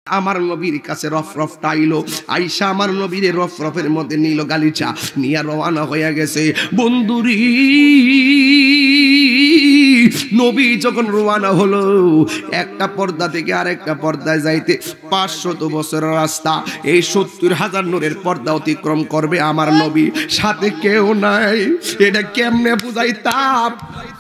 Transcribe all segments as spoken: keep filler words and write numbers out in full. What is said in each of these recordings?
আমার নবীর কাছে রফরফটা আইলো, আইসা আমার নবীর রফরফের মধ্যে নিল গালিচা নিয়ে রওনা হয়ে গেছে। বন্ধুরি নবী যখন রওনা হলো, একটা পর্দা থেকে আরেকটা পর্দায় যাইতে পাঁচশত বছরের রাস্তা, এই সত্তর হাজার নূরের পর্দা অতিক্রম করবে আমার নবী, সাথে কেউ নাই। এটা কেমনে বুঝাইতাম,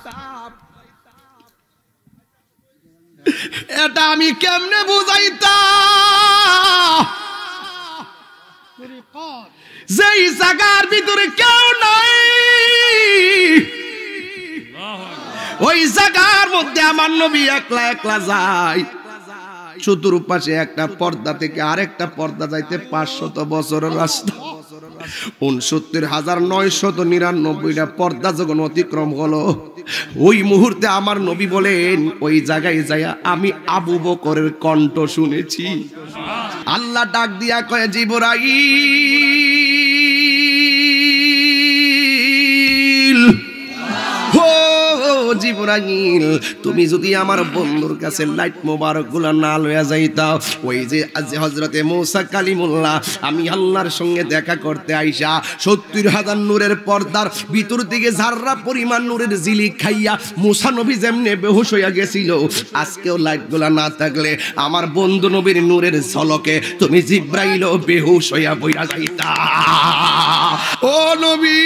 এটা আমি কেমনে বুঝাইতাম? যেই জায়গার ভিতরে কেউ নাই, ওই জায়গার মধ্যে আমার নবী একলা একলা যায়। চতুর্পাশে একটা পর্দা থেকে আরেকটা পর্দা যাইতে পাঁচশত বছরের রাস্তা, উনসত্তর হাজার নয়শত নিরানব্বইটা পর্দা যখন অতিক্রম হলো, ওই মুহূর্তে আমার নবী বলেন, ওই জায়গায় যাইয়া আমি আবু বকরের কণ্ঠ শুনেছি। আল্লাহ ডাক দিয়া কয়, জিবরাইল, ও জিবরাইল, তুমি যদি আমার বন্ধুর কাছে লাইট মোবারক গুলা না লইয়া যাইতাও, ওই যে আজ হযরতে মুসা কালিমুল্লাহ আমি আল্লাহর সঙ্গে দেখা করতে আইসা সত্তর হাজার নূরের পর্দার ভিতর থেকে যাররা পরিমাণ নূরের জিলিক খাইয়া মুসা নবী যেমনে বেহুশ হইয়া গেছিল, আজকেও লাইট গুলা না থাকলে আমার বন্ধু নবীর নূরের ঝলকে তুমি জিবরাইলও বেহুশ হইয়া বইয়া যাইতা। ও নবী,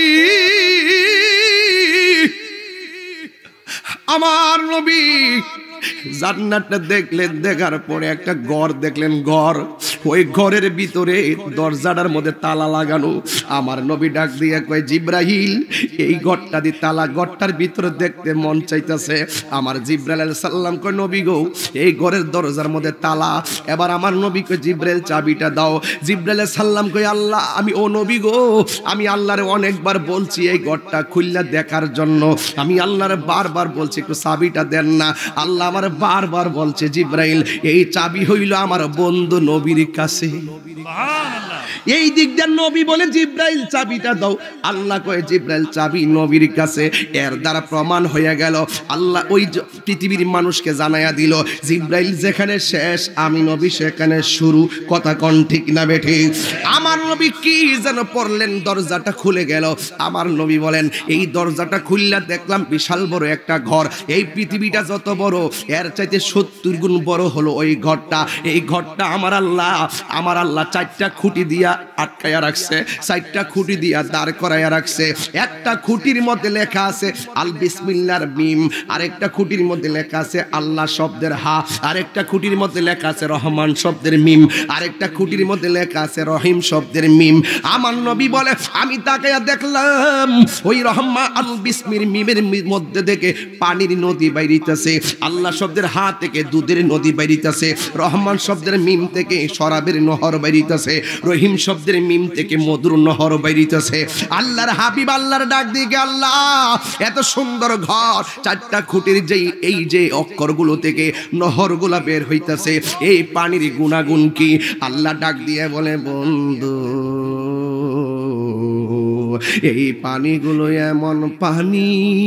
আমার নবী জান্নাতটা দেখলেন, দেখার পরে একটা ঘর দেখলেন, ঘর, ওই ঘরের ভিতরে দরজাটার মধ্যে তালা লাগানো। আমার নবী ডাক দিয়ে কয়, জিবরাইল, এই ঘরটা দি তালা, ঘরটার ভিতরে দেখতে মন চাইতেছে। আমার জিবরাইল আলাইহিস সালাম কয়, নবী গো, এই ঘরের দরজার মধ্যে তালা। এবার আমার নবী কয়, জিবরাইল চাবিটা দাও। জিবরাইল আলাইহিস সালাম কয়, আল্লাহ, আমি ও নবী গো, আমি আল্লাহরে অনেকবার বলছি এই ঘরটা খুললা দেখার জন্য, আমি আল্লাহরে বারবার বলছি একটু চাবিটা দেন না। আল্লাহ আমার বারবার বলছে, জিবরাইল, এই চাবি হইল আমার বন্ধু নবীর কাছে। এই দিক দিয়ে নবী বলে, জিবরাইল চাবিটা দাও। আল্লাহ কয়, জিবরাইল চাবি নবীর কাছে। এর দ্বারা প্রমাণ হয়ে গেল, আল্লাহ ওই পৃথিবীর মানুষকে জানাইয়া দিল, জিবরাইল যেখানে শেষ আমি নবী সেখানে শুরু। কথা কোন ঠিক না বেঠি? আমার নবী কি যেন পড়লেন, দরজাটা খুলে গেল। আমার নবী বলেন, এই দরজাটা খুললা দেখলাম বিশাল বড় একটা ঘর। এই পৃথিবীটা যত বড়, এর চাইতে সত্তর গুণ বড় হলো ওই ঘরটা। এই ঘরটা আমার আল্লাহ আমার আল্লাহ চারটা খুঁটি দিয়া আটকায়া রাখছে, চারটা খুঁটি দিয়া দাঁড় করাইয়া রাখছে। একটা খুঁটির মধ্যে লেখা আছে আল বিসমিল্লাহর মিম, আরেকটা খুঁটির মধ্যে লেখা আছে আল্লাহ শব্দের হা, আরেকটা খুঁটির মধ্যে লেখা আছে রহমান শব্দের মিম, আরেকটা খুঁটির মধ্যে লেখা আছে রহিম শব্দের মিম। আমার নবী বলে, আমি তাকায়া দেখলাম ওই রহমান আল বিসমির মিমের মধ্যে থেকে পানির নদী বাইরিতেছে, আল্লাহ শব্দের হা থেকে দুধের নদী বাইরিতেছে, রহমান শব্দের মিম থেকে শরাবের নহর বাইরিতেছে, রহিম শব্দের মিম থেকে মধুর নহর বাইরিতেছে। আল্লাহর হাবিব আল্লাহর ডাক দিকে, আল্লাহ এত সুন্দর ঘর, চারটা খুঁটির যেই এই যে অক্ষরগুলো থেকে নহরগুলা বের হইতেছে, এই পানির গুণাগুণ কি? আল্লাহ ডাক দিয়ে বলে, বন্ধু, এই পানিগুলো এমন পানি,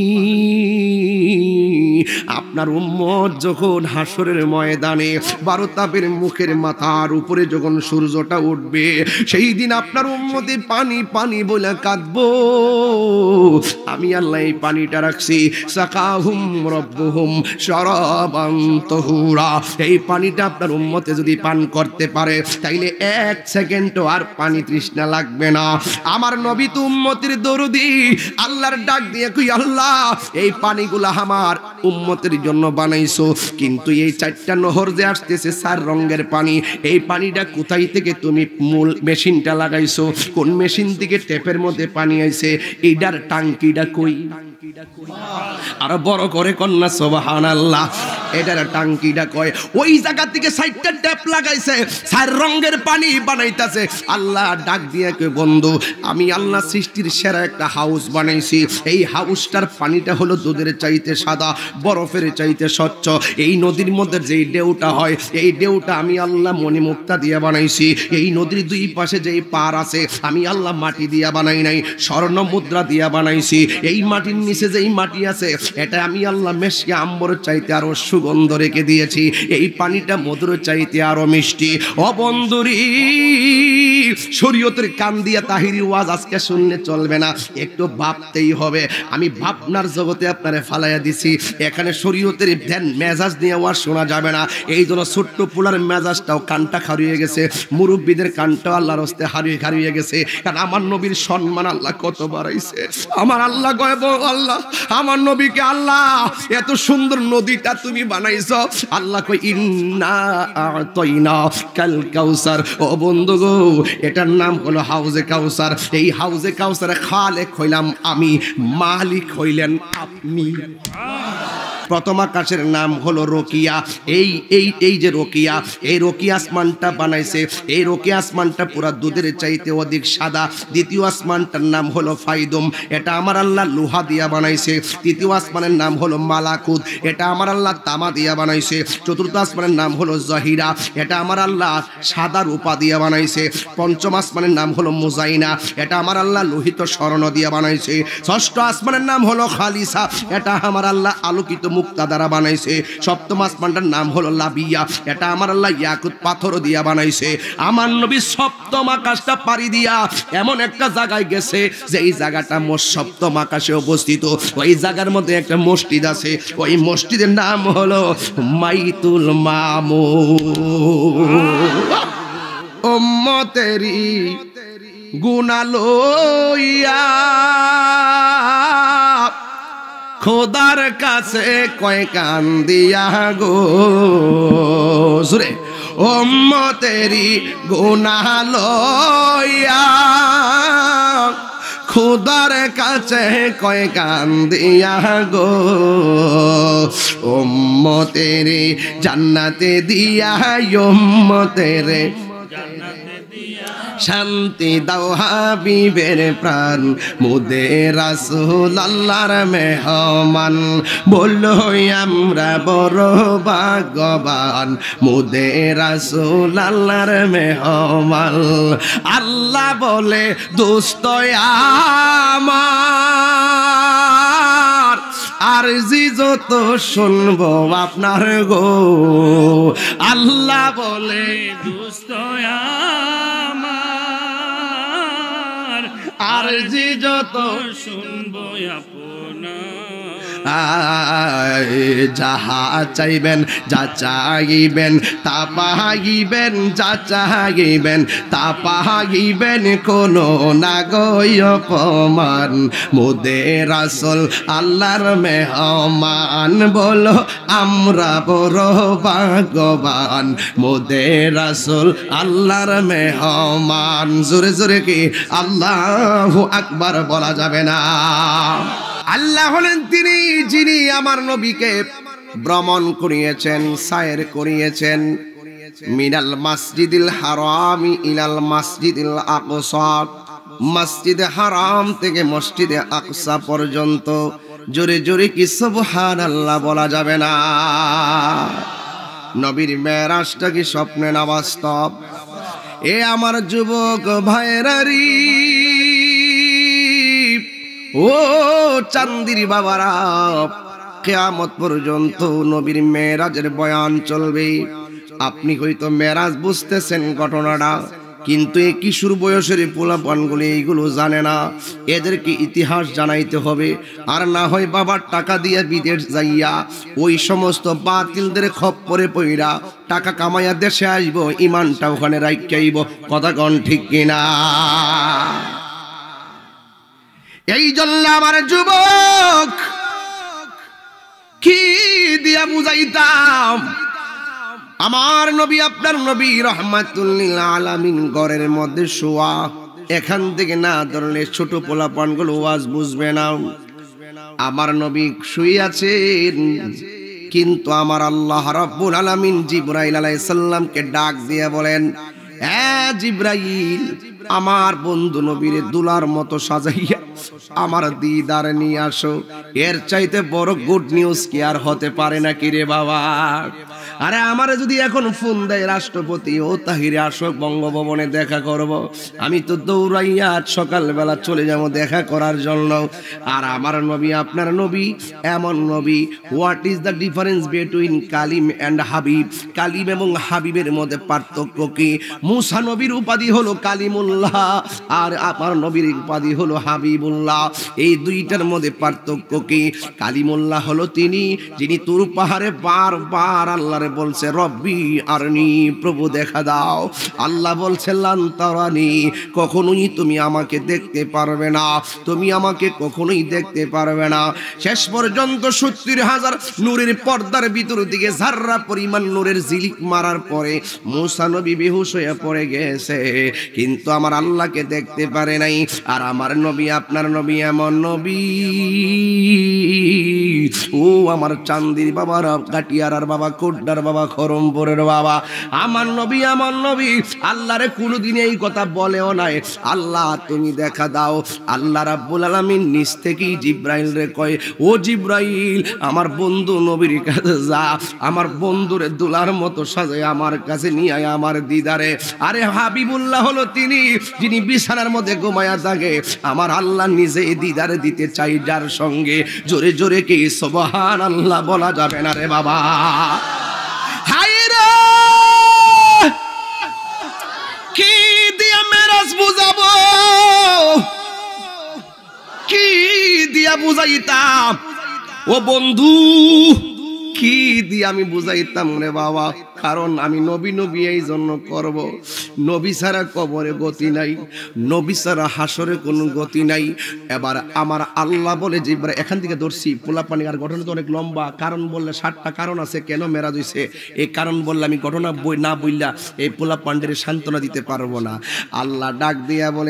আপনার উম্মত যখন হাসরের ময়দানে বারো তাপের মুখের মাথার উপরে যখন সূর্যটা উঠবে, সেই দিন আপনার উম্মতে পানি পানি বলে কাঁদবো। আমি আল্লাহ এই পানিটা রাখছি, সাকাহুম রব্বুহুম শারাবান তাহুরা। এই পানিটা আপনার উম্মতে যদি পান করতে পারে, তাইলে এক সেকেন্ডও আর পানি তৃষ্ণা লাগবে না। আমার নবী তো উম্মতের দরদি, আল্লাহর ডাক দিয়ে কই, আল্লাহ এই পানিগুলা আমার উম্মতের জন্য বানাইছো, কিন্তু এই চারটা নহর যে আসতেছে চার রঙের পানি, এই পানিটা কোথায় থেকে তুমি মূল মেশিনটা লাগাইছো? কোন মেশিন থেকে টেপের মধ্যে পানি আইছে? এইটার টাঙ্কিটা কই? আর বড় করে কন্যা সুবহানাল্লাহ, এটার টাঙ্কিটা কয়? ওই জায়গা থেকে চারটা ট্যাপ লাগাইছে, চার রঙের পানি বানাইতেছে। আল্লাহ ডাক দিয়ে কয়, বন্ধু, আমি আল্লাহ সৃষ্টি সৃষ্টির সেরা একটা হাউস বানাইছি। এই হাউসটার পানিটা হলো দুধের চাইতে সাদা, বরফের চাইতে স্বচ্ছ। এই নদীর মধ্যে যেই ঢেউটা হয়, এই ঢেউটা আমি আল্লাহ মণিমুক্তা দিয়ে বানাইছি। এই নদীর দুই পাশে যেই পার আছে, আমি আল্লাহ মাটি দিয়া বানাই নাই, স্বর্ণ মুদ্রা দিয়া বানাইছি। এই মাটির নিচে যেই মাটি আছে, এটা আমি আল্লাহ মেশকে আম্বর চাইতে আরো সুগন্ধ রেখে দিয়েছি। এই পানিটা মধুর চাইতে আরো মিষ্টি। ও বন্ধুরি, শরীয়তের কান দিয়া তাহিরি ওয়াজ আজকে শুনলে চলবে না, একটু ভাবতেই হবে। আমি ভাবনার জগতে আপনারে ফালাইয়া দিছি। এখানে শরীয়তের ধ্যান মেজাজ নিয়ে ওয়াজ শোনা যাবে না। এই জন্য ছোট্ট পোলার মেজাজটাও কানটা হারিয়ে গেছে, মুরব্বীদের কানটাও আল্লাহর হস্তে হারিয়ে হারিয়ে গেছে। কারণ আমার নবীর সম্মান আল্লাহ কত বাড়াইছে। আমার আল্লাহ গয় আল্লাহ আমার নবীকে আল্লাহ এত সুন্দর নদীটা তুমি বানাইছো। আল্লাহ কই ইন্না আতাইনা কাল কাউসার। ও বন্ধু গো, এটার নাম হলো হাউজে কাউসার। এই হাউজে কাউসারে খালেক হইলাম আমি, মালিক হইলেন আপনি। প্রথম আকাশের নাম হলো রকিয়া। এই এই এই যে রকিয়া, এই রকিয়া আসমানটা বানাইছে। এই রকিয়া আসমানটা পুরা দুধের চাইতে অধিক সাদা। দ্বিতীয় আসমানটার নাম হলো ফাইদুম, এটা আমার আল্লাহ লোহা দিয়া বানাইছে। তৃতীয় আসমানের নাম হলো মালাকুত, এটা আমার আল্লাহ তামা দিয়া বানাইছে। চতুর্থ আসমানের নাম হলো জহিরা, এটা আমার আল্লাহ সাদা রূপা দিয়া বানাইছে। পঞ্চম আসমানের নাম হলো মুজাইনা, এটা আমার আল্লাহ লোহিত স্বর্ণ দিয়া বানাইছে। ষষ্ঠ আসমানের নাম হলো খালিসা, এটা আমার আল্লাহ আলোকিত মুক্তা দ্বারা বানাইছে। সপ্তম আসমানটার নাম হলো লাবিয়া, এটা আমার আল্লাহ ইয়াকুত পাথর দিয়া বানাইছে। আমার নবী সপ্তম আকাশটা পাড়ি দিয়া এমন একটা জায়গায় গেছে যে এই জায়গাটা মোট সপ্তম আকাশে অবস্থিত। ওই জায়গার মধ্যে একটা মসজিদ আছে, ওই মসজিদের নাম হলো মাইতুল মামুর। উম্মতেরি গুনাহ লইয়া খোদার কাছে কয় কান দিয়া গো সুরে, উম্মতেরি গুনাহ লইয়া খোদার কাছে কয় কান দিয়া গো, উম্মতেরি জান্নাতে দিয়া উম্মতেরে শান্তি দাও হাবিবের প্রাণ। মুদে রাসূল আল্লাহর মেহমান, বলো আমরা বড় ভাগ্যবান। মুদে রাসূল আল্লাহর মেহমান। আল্লাহ বলে দোস্ত আমার, আর জি যত শুনবো আপনার গো। আল্লাহ বলে দোস্ত আমার, আর জি যত শুনবো আপনার। যাহা চাইবেন যা চাইবেন তা পাইবেন, যা চাইবেন তা পাইবেন, কোনো না গয় অপমান। মুদে রাসূল আল্লাহর মেহমান, বলো আমরা বড় ভাগ্যবান। মুদে রাসূল আল্লাহর মেহমান। জোরে জোরে কি আল্লাহু আকবার বলা যাবে না? আল্লাহ হলেন তিনি যিনি আমার নবীকে ভ্রমণ করিয়েছেন, সায়ের করিয়েছেন। মিনাল মাসজিদিল হারামি ইলাল মাসজিদিল আকসা, মসজিদে হারাম থেকে মসজিদে আকসা পর্যন্ত। জোরে জোরে কি সুবহানাল্লাহ বলা যাবে না? নবীর মেরাজটা কি স্বপ্নে না বাস্তব? এ আমার যুবক ভাইরারি, ও চান্দির বাবারা, কিয়ামত পর্যন্ত নবীর মেরাজের বয়ান চলবে। আপনি হয়তো মেরাজ বুঝতেছেন ঘটনাটা, কিন্তু এই কিশোর বয়সের পোলাপানগুলি এইগুলো জানে না। এদেরকে ইতিহাস জানাইতে হবে। আর না হয় বাবার টাকা দিয়ে বিদেশ যাইয়া ওই সমস্ত বাতিলদের খপ্পরে পইরা টাকা কামাইয়া দেশে আসবো, ইমানটা ওখানে রাইখা আইব। কথা কোন ঠিক কিনা? এই জন্য আমার যুবক কি দিয়া বুঝাইতাম, আমার নবী আপনার নবী রাহমাতুল লিল আলামিন ঘরের মধ্যে শোয়া। এখান থেকে না ধরলে ছোট পোলাপানগুলো ওয়াজ বুঝবে না। আমার নবী শুয়ে আছেন, কিন্তু আমার আল্লাহ রাব্বুল আলামিন জিবরাইল আলাইহিস সালামকে ডাক দিয়ে বলেন, এ জিব্রাইল আমার বন্ধু নবীর দুলার মতো সাজাইয়া আমার দিদার নিয়ে আসো। এর চাইতে বড় গুড নিউজ কি আর হতে পারে নাকি রে বাবা? আরে আমারে যদি এখন ফোন দেয় রাষ্ট্রপতি, ও তাহিরে আসো বঙ্গভবনে দেখা করব, আমি তো দৌড়াইয়া আজ সকালবেলা চলে যাব দেখা করার জন্য। আর আমার নবী আপনার নবী এমন নবী, what is the difference between Kalim and Habib? Kalim এবং হাবিবের মধ্যে পার্থক্য কি? মুসা নবীর উপাধি হলো কালিমুল্লাহ, আর আমার নবীর উপাধি হলো হাবিবুল্লাহ। এই দুইটার মধ্যে পার্থক্য কি? কালিমুল্লাহ হলো তিনি যিনি তুর পাহাড়ে বারবার আল্লাহরে বলছে রব্বি আরনি, প্রভু দেখা দাও। আল্লাহ বলছে লান তারানি, কখনোই তুমি আমাকে দেখতে পারবে না, তুমি আমাকে কখনোই দেখতে পারবে না। শেষ পর্যন্ত সত্তর হাজার নূরের পর্দার ভিতর দিকে যাররা পরিমাণ নূরের ঝিলিক মারার পরে মুসা নবী বেহুশ হয়ে পড়ে গেছে, কিন্তু আমার আল্লাহকে দেখতে পারে নাই। আর আমার নবী আপনার নবী এমন নবী, ও আমার চান্দির বাবার কাটিয়ারার বাবা, কোড্ডার বাবা, খরমপুরের বাবা, আমার নবী আমার নবী আল্লাহরে কোনোদিন এই কথা বলেও নাই আল্লাহ তুমি দেখা দাও। আল্লাহ রাব্বুল আলামিন নিজ থেকেই জিব্রাইল রে কয়, ও জিব্রাইল আমার বন্ধু নবীর কাছে যা, আমার বন্ধুরে দুলার মতো সাজায় আমার কাছে নিয়ে আয় আমার দিদারে। আরে হাবিবুল্লাহ হলো তিনি যিনি বিছানার মধ্যে ঘুমায়া থাকে, আমার আল্লাহ নিজে দিদারে দিতে চাই যার সঙ্গে জোরে জোরে কি সুবহানাল্লাহ বলা যাবে না রে বাবা? হায়রে কি দিয়া মেরাজ বুঝাবো, কি দিয়া বুঝাইতাম ও বন্ধু, কি দিয়ে আমি বুঝাইতাম রে বাবা? কারণ আমি নবী নবী এই জন্য করব, নবী ছাড়া কবরে গতি নাই, নবী ছাড়া হাসরে কোনো গতি নাই। এবার আমার আল্লাহ বলে যে এখান থেকে ধরছি পোলাপানি, আর ঘটনা তো অনেক লম্বা, কারণ বললে ষাটটা কারণ আছে কেন মেরাজ হইছে, এই কারণ বললে আমি ঘটনা বই না বললা এই পোলাপান্ডের সান্ত্বনা দিতে পারবো না। আল্লাহ ডাক দিয়া বলে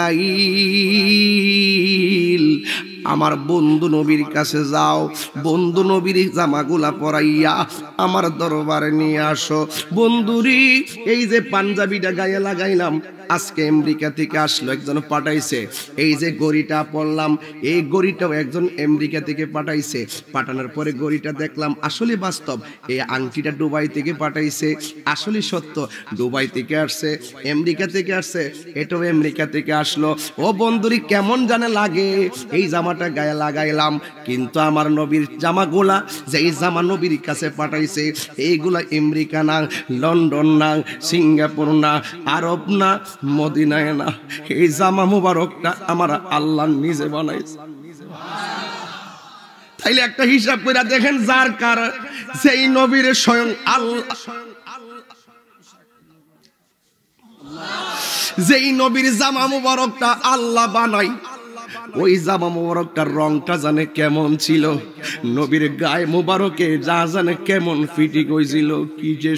জিবরাইল আমার বন্ধু নবীর কাছে যাও, বন্ধু নবীর জামাগুলা পরাইয়া আমার দরবারে নিয়ে আসো। বন্ধুরি এই যে পাঞ্জাবিটা গায়ে লাগাইলাম, আজকে আমেরিকা থেকে আসলো একজন পাঠাইছে, এই যে গড়িটা পরলাম এই গড়িটাও একজন আমেরিকা থেকে পাঠাইছে, পাঠানোর পরে গড়িটা দেখলাম আসলে বাস্তব, এই আংটিটা দুবাই থেকে পাঠাইছে, আসলে সত্য, দুবাই থেকে আসছে, আমেরিকা থেকে আসছে, এটাও আমেরিকা থেকে আসলো। ও বন্ধুরি কেমন জানে লাগে, এই জামাটা গায়ে লাগাইলাম, কিন্তু আমার নবীর জামাগুলা যেই জামা নবীর কাছে পাঠাইছে এইগুলা আমেরিকা না, লন্ডন না, সিঙ্গাপুর না, আরব না, মদিনায় না, এই জামা মুবারকটা আমার আল্লাহ নিজে বানাইছে। তাইলে একটা হিসাব করে দেখেন, যার কার যেই নবীর স্বয়ং আল্লাহ, যেই নবীর জামা মুবারকটা আল্লাহ বানাই, ওই জামা মুবারকটার রংটা জানে কেমন ছিল, নবীর গায়ে মুবারকে যা জানে কেমন ফিটিং হয়েছিল, কি যে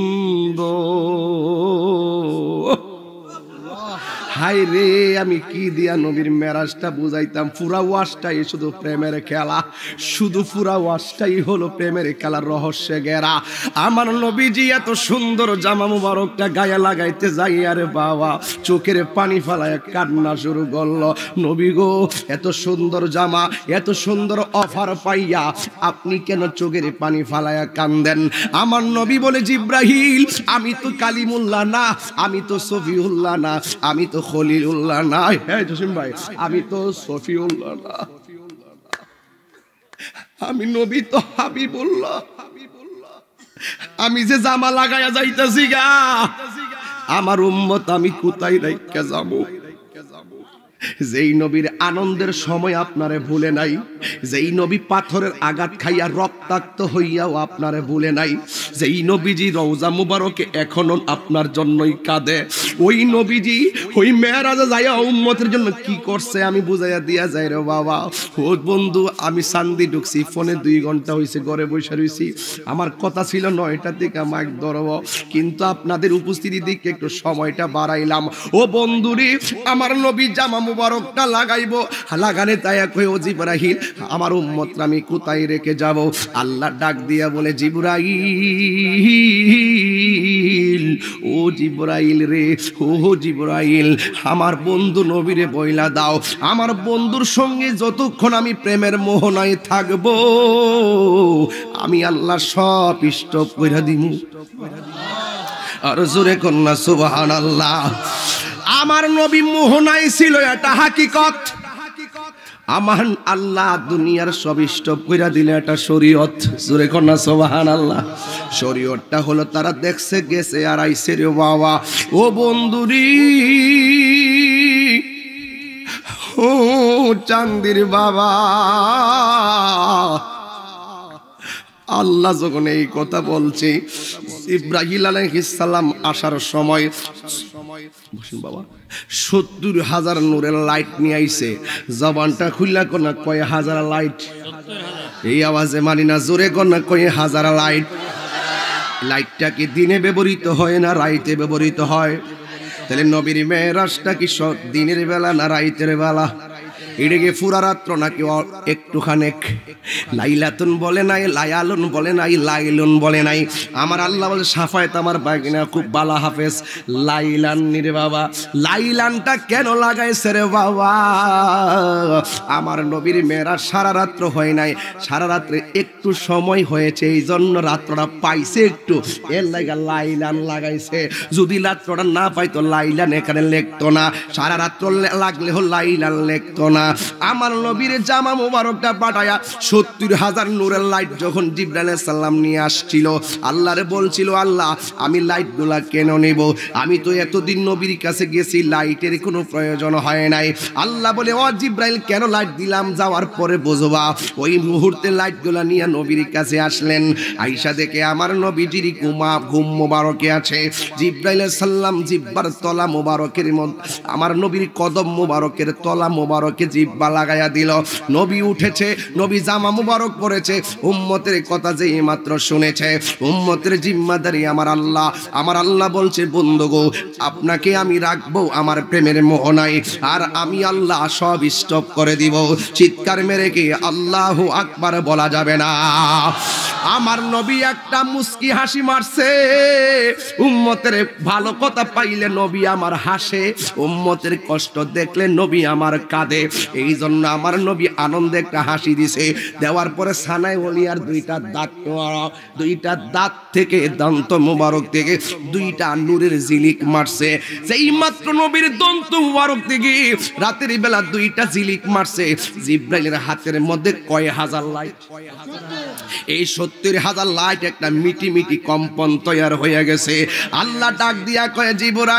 সুন্দর। হাই রে আমি কি দিয়া নবীর মেরাজটা বুঝাইতাম? পুরা ওয়াজটাই শুধু প্রেমের খেলা, শুধু পুরা ওয়াজটাই হলো প্রেমের খেলার রহস্যে ঘেরা। আমার নবীজি এত সুন্দর জামা মুবারকটা গায়ে লাগাইতে যাই, আরে বাবা চোখের পানি ফালায় কান্না শুরু করলো। নবী গো এত সুন্দর জামা, এত সুন্দর অফার পাইয়া আপনি কেন চোখের পানি ফালায়া কান্দেন? আমার নবী বলে জিব্রাহিল আমি তো কালিমুল্লাহ না, আমি তো সফিউল্লাহ না, আমি তো খলিলুল্লাহ না, হ্যাঁ জসিম ভাই আমি তো সফিউল্লাহ না, আমি নবী তো হাবিবুল্লাহ। আমি যে জামা লাগাইয়া যাইতেছি গা, আমার উম্মত আমি কোথায় রাইখা যাবো? যেই নবীর আনন্দের সময় আপনারে ভুলে নাই, যেই নবী পাথরের আঘাত খাইয়া রক্তাক্ত হইয়াও আপনারে ভুলে নাই, যেই নবীজি রওজা মুবারকে এখনো আপনার জন্যই কাঁদে, ওই নবীজি ওই মেরাজে যাইয়া উম্মতের জন্য কি করছে আমি বুঝাইয়া দিয়া যাই রে বাবা। ও বন্ধু আমি সান্দি ঢুকছি, ফোনে দুই ঘন্টা হয়েছে ঘরে বসে রয়েছি, আমার কথা ছিল নয়টা থেকে মাইক ধরব, কিন্তু আপনাদের উপস্থিতি দিকে একটু সময়টা বাড়াইলাম। ও বন্ধুরি আমার নবী জামা মুবারকটা লাগাইবো, লাগানে তাই কই ও জিবরাইল আমার উম্মতরা আমি কোথায় রেখে যাব? আল্লাহ ডাক দিয়া বলে জিবরাইল, ও জিবরাইল রে, ও জিবরাইল আমার বন্ধু নবীরে বইলা দাও আমার বন্ধুর সঙ্গে যতক্ষণ আমি প্রেমের মোহনায় থাকবো আমি আল্লাহ সব স্টপ কইরা দিমু। আর জোরে কন্যা সুবহানাল্লাহ। আমার নবী মোহনায় ছিল, এটা হাকিকত। আমার আল্লাহ দুনিয়ার সব স্টপ কইরা দিলে এটা শরীয়ত। জোরে কন্যা সুবহানাল্লাহ। শরীয়তটা হলো তারা দেখছে গেছে আর আইছে রে বাবা। ও বন্ধুরি, ও চান্দির বাবা, আল্লাহ যখন এই কথা বলছে ইব্রাহিম আলাইহিস সালাম আসার সময় বাবা সত্তর হাজার নূরের লাইট নিয়ে আইছে। জবানটা খুললা কোনা কয় হাজার লাইট, এই আওয়াজে মানি না, জোরে কোনা কয় হাজার লাইট। লাইটটা কি দিনে ব্যবহৃত হয় না রাইতে ব্যবহৃত হয়? তাহলে নবীর মেরাজটা কি দিনের বেলা না রাইতের বেলা? এটাকে পুরা রাত্র নাকি একটুখানেক? লাইলাতুন বলে নাই, লায়ালুন বলে নাই, লাইলুন বলে নাই। আমার আল্লাহ বলে সাফায়েত আমার বাগিনা খুব বালা হাফেজ লাইলান রে বাবা। লাইলানটা কেন লাগাইছে রে বাবা? আমার নবীর মেয়েরা সারা রাত্র হয় নাই, সারা রাত্রে একটু সময় হয়েছে, এই জন্য রাত্রটা পাইছে একটু, এর লাগা লাইলান লাগাইছে। যদি রাত্রটা না পাইতো লাইলান এখানে লেখতো না, সারা রাত্র লাগলে হল লাইলান লেখতো না। আমার নবীর জামা মুবারকটা পাঠায়া সত্তর হাজার নূরের লাইট যখন জিবরাইল আলাইহিস সালাম নিয়ে আসছিল, আল্লাহরে বলছিল আল্লাহ আমি লাইটগুলা কেন নেব? আমি তো এতদিন নবীর কাছে গেছি, লাইটের কোনো প্রয়োজন হয় নাই। আল্লাহ বলে ও জিবরাইল কেন লাইট দিলাম যাওয়ার পরে বুঝবা। ওই মুহূর্তে লাইটগুলা নিয়ে নবীর কাছে আসলেন। আয়েশা দেখে আমার নবীজির ঘুমা ঘুম মুবারকে আছে। জিবরাইল আলাইহিস সালাম জিব্বার তলা মুবারকের মধ্যে আমার নবীর কদম মুবারকের তলা মুবারকে জিব্বা লাগায়া দিল। নবী উঠেছে, নবী জামা মুবারক পরেছে। উম্মতের কথা যে মাত্র শুনেছে, উম্মতের জিম্মাদারি আমার আল্লাহ। আমার আল্লাহ বলছে বন্ধুগো আপনাকে আমি রাখবো আমার প্রেমের মোহনায়, আর আমি আল্লাহ সব স্টপ করে দিব। চিৎকার মেরে কি আল্লাহু আকবার বলা যাবে না? আমার নবী একটা মুস্কি হাসি মারছে। উম্মতের ভালো কথা পাইলে নবী আমার হাসে, উম্মতের কষ্ট দেখলে নবী আমার কাঁদে। এই জন্য আমার নবী আনন্দে একটা হাসি দিছে। দেওয়ার পরে সানাই ওলিয়ার দুইটা দাঁত, দুইটা দাঁত থেকে দন্ত মুবারক থেকে দুইটা নূরের ঝিলিক মারছে। সেই মাত্র নবীর দন্ত মুবারক থেকে রাতের বেলা দুইটা ঝিলিক মারছে। জিবরাইলের হাতের মধ্যে কয় হাজার লাইট, এই সত্তর হাজার লাইট একটা মিটি মিটি কম্পন তৈরি হয়ে গেছে। আল্লাহ ডাক দিয়া কয়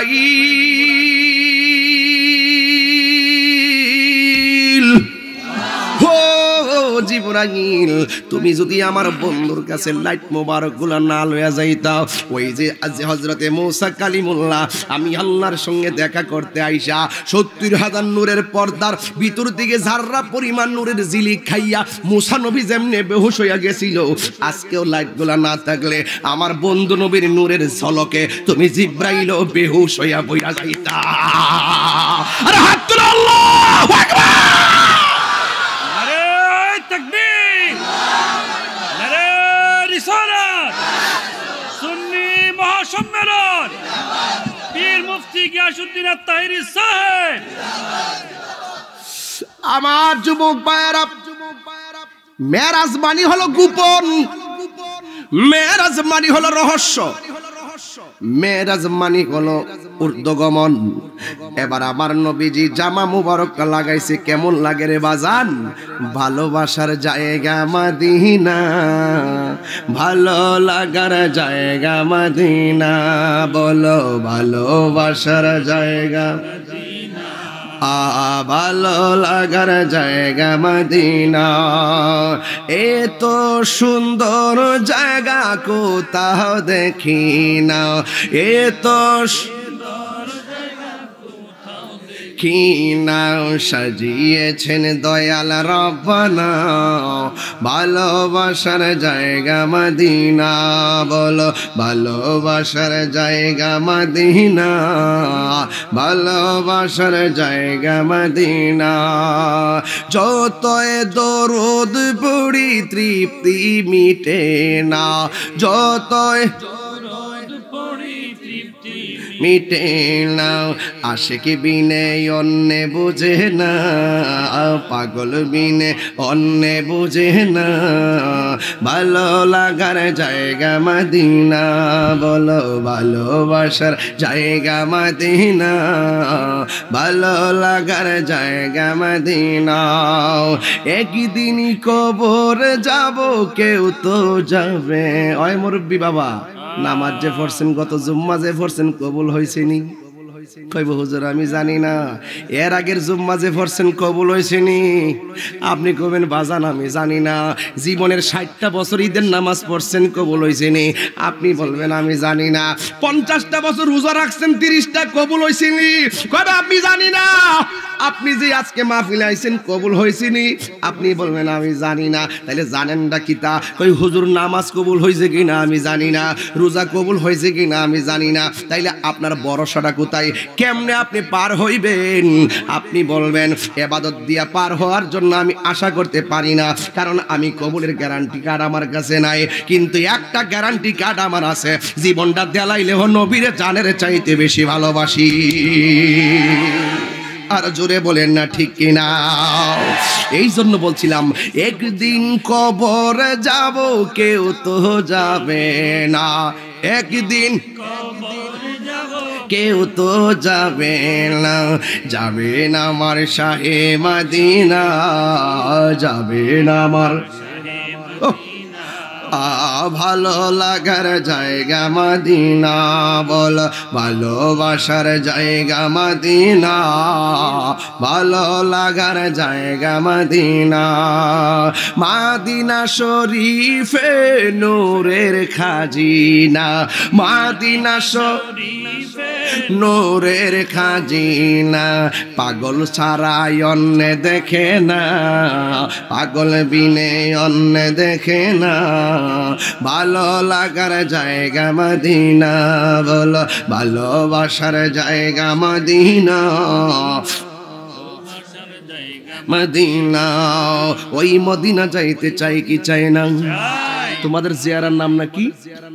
জিবরাইল, ও জিবরাইল তুমি যদি আমার বন্ধুর কাছে লাইট মোবারক গুলা না লইয়া যাইতাও, ওই যে আজ হযরতে মূসা কালিমুল্লাহ আমি আল্লাহর সঙ্গে দেখা করতে আইসা সত্তর হাজার নূরের পর্দার ভিতর দিকে যাররা পরিমাণ নূরের ঝিলিক খাইয়া মূসা নবী যেমনে বেহুশ হইয়া গেছিল, আজকেও লাইট গুলা না থাকলে আমার বন্ধু নবীর নূরের ঝলকে তুমি জিবরাইলও বেহুশ হইয়া বইয়া যাইতা। আরে হাত তুলো, আল্লাহু আকবার। সম্মেলন পীর মুফতি গিয়াসউদ্দিন আত-তাহেরি সাহেব। আমার যুবক ভাইরা, মেরাজ মানি হলো গোপন, মেরাজ মানি হলো রহস্য, মেরাজ মানি হলো ঊর্ধ্বগমন। এবার আমার নবীজি জামা মুবারক লাগাইছে, কেমন লাগে রে বাজান? ভালোবাসার জায়গা মদিনা, ভালো লাগার জায়গা মদিনা, বলো ভালোবাসার জায়গা, আ ভালো লাগার জায়গা মদিনা। এত সুন্দর জায়গা কোথাও দেখি না, এত দেখি না সাজিয়েছেন দয়াল রব্বানা ভালোবাসার জায়গা মদিনা বলো ভালোবাসার জায়গা মদিনা ভালোবাসার জায়গা মদিনা যতই দরুদ পড়ি তৃপ্তি মিটে না যতই মিটে না আশিকি বিনে অন্য বুঝে না পাগল বিনে অন্য বুঝে না ভালো লাগার জায়গা মদিনা বলো ভালোবাসার জায়গা মদিনা ভালো লাগার জায়গা মদিনা একদিন কবর যাব কেউ তো যাবে ওই মুরব্বি বাবা নামাজ যে পড়ছেন গত জুম্মা যে পড়ছেন কবুল হয়েছেনি কইব হুজুর আমি জানি না এর আগের জুম্মা যে পড়ছেন কবুল হয়েছেনি আপনি কবেন বাজান আমি জানি না জীবনের ষাটটা বছর ঈদের নামাজ পড়ছেন কবুল হয়েছেনি আপনি বলবেন আমি জানি না পঞ্চাশটা বছর রোজা রাখছেন তিরিশটা কবুল হয়েছেনি কবে আপনি জানি না আপনি যে আজকে মাহফিলে আইছেন কবুল হয়েছেনি আপনি বলবেন আমি জানি না তাহলে জানেন না কি তা কই হুজুর নামাজ কবুল হয়েছে কিনা আমি জানি না রোজা কবুল হয়েছে কিনা আমি জানি না তাইলে আপনার ভরসাটা কোথায় কেমনে আপনি পার হইবেন আপনি বলবেন ইবাদত দিয়া পার হওয়ার জন্য আমি আশা করতে পারি না কারণ আমি কবুলের গ্যারান্টি কার্ড আমার কাছে নাই কিন্তু একটা গ্যারান্টি কার্ড আমার আছে জীবনটা দেলাইলেও নবীর জানের চাইতে বেশি ভালোবাসি আর জোরে বলেন না ঠিক কিনা এই জন্য বলছিলাম একদিন কবরে যাব কেউ তো যাবে না একদিন কেউ তো যাবে না যাবে না আমার শাহে মদিনা যাবে না আমার ভালো লাগার জায়গা মদিনা বল ভালোবাসার জায়গা মদিনা ভালো লাগার জায়গা মদিনা মদিনা শরীফে নূরের খাজিনা মদিনা শরীফে নূরের খাজিনা পাগল ছাড়াই অন্য দেখে না পাগল বিনে অন্য দেখে না ভালো লাগার জায়গা মদিনা বলো ভালোবাসার জায়গা মদিনা মদিনা ওই মদিনা যাইতে চাই কি চাই না তোমাদের জিয়ারার নাম নাকি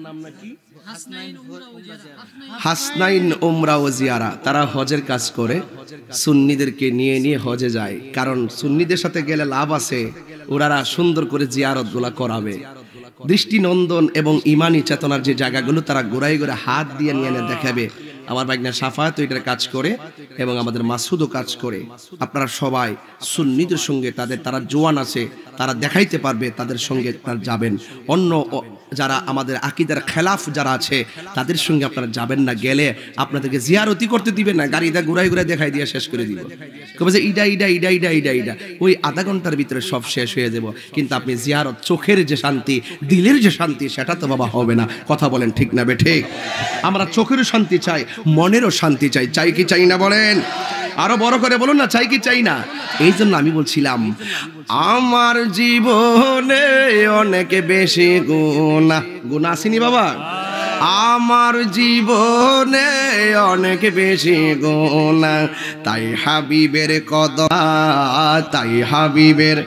হাসনাইন উমরা ও জিয়ারা তারা হজের কাজ করে সুন্নিদেরকে নিয়ে নিয়ে হজে যায় কারণ সুন্নিদের সাথে গেলে লাভ আছে ওনারা সুন্দর করে জিয়ারত গুলা করাবে দৃষ্টিনন্দন এবং ইমানি চেতনার যে জায়গাগুলো তারা গোড়াই গোড়ে হাত দিয়ে নিয়ে এনে দেখাবে আমার ভাগনা সাফায়াত এটার কাজ করে এবং আমাদের মাসুদও কাজ করে আপনারা সবাই সুন্নিদের সঙ্গে তাদের তারা জোয়ান আছে তারা দেখাইতে পারবে তাদের সঙ্গে আপনারা যাবেন অন্য যারা আমাদের আকীদার খেলাফ যারা আছে তাদের সঙ্গে আপনারা যাবেন না গেলে আপনাদেরকে জিয়ারতি করতে দিবেন না গাড়িটা ঘুরাই ঘুরাই দেখাই দিয়ে শেষ করে দিব কবে যে ইডা ইডা ইডা ইডা ইডা ইডা ওই আধা ঘন্টার ভিতরে সব শেষ হয়ে যাব কিন্তু আপনি জিয়ারত চোখের যে শান্তি দিলের যে শান্তি সেটা তো বাবা হবে না কথা বলেন ঠিক না বে ঠিক আমরা চোখেরও শান্তি চাই মনেরও শান্তি চাই চাই কি চাই না বলেন আরো বড় করে বলুন না চাই কি চাই না এই জন্য আমি বলছিলাম আমার জীবনে অনেক বেশি গুনাহ গুনাহ আসেনি বাবা আমার জীবনে অনেক বেশি গুনাহ তাই হাবিবের কদম তাই হাবিবের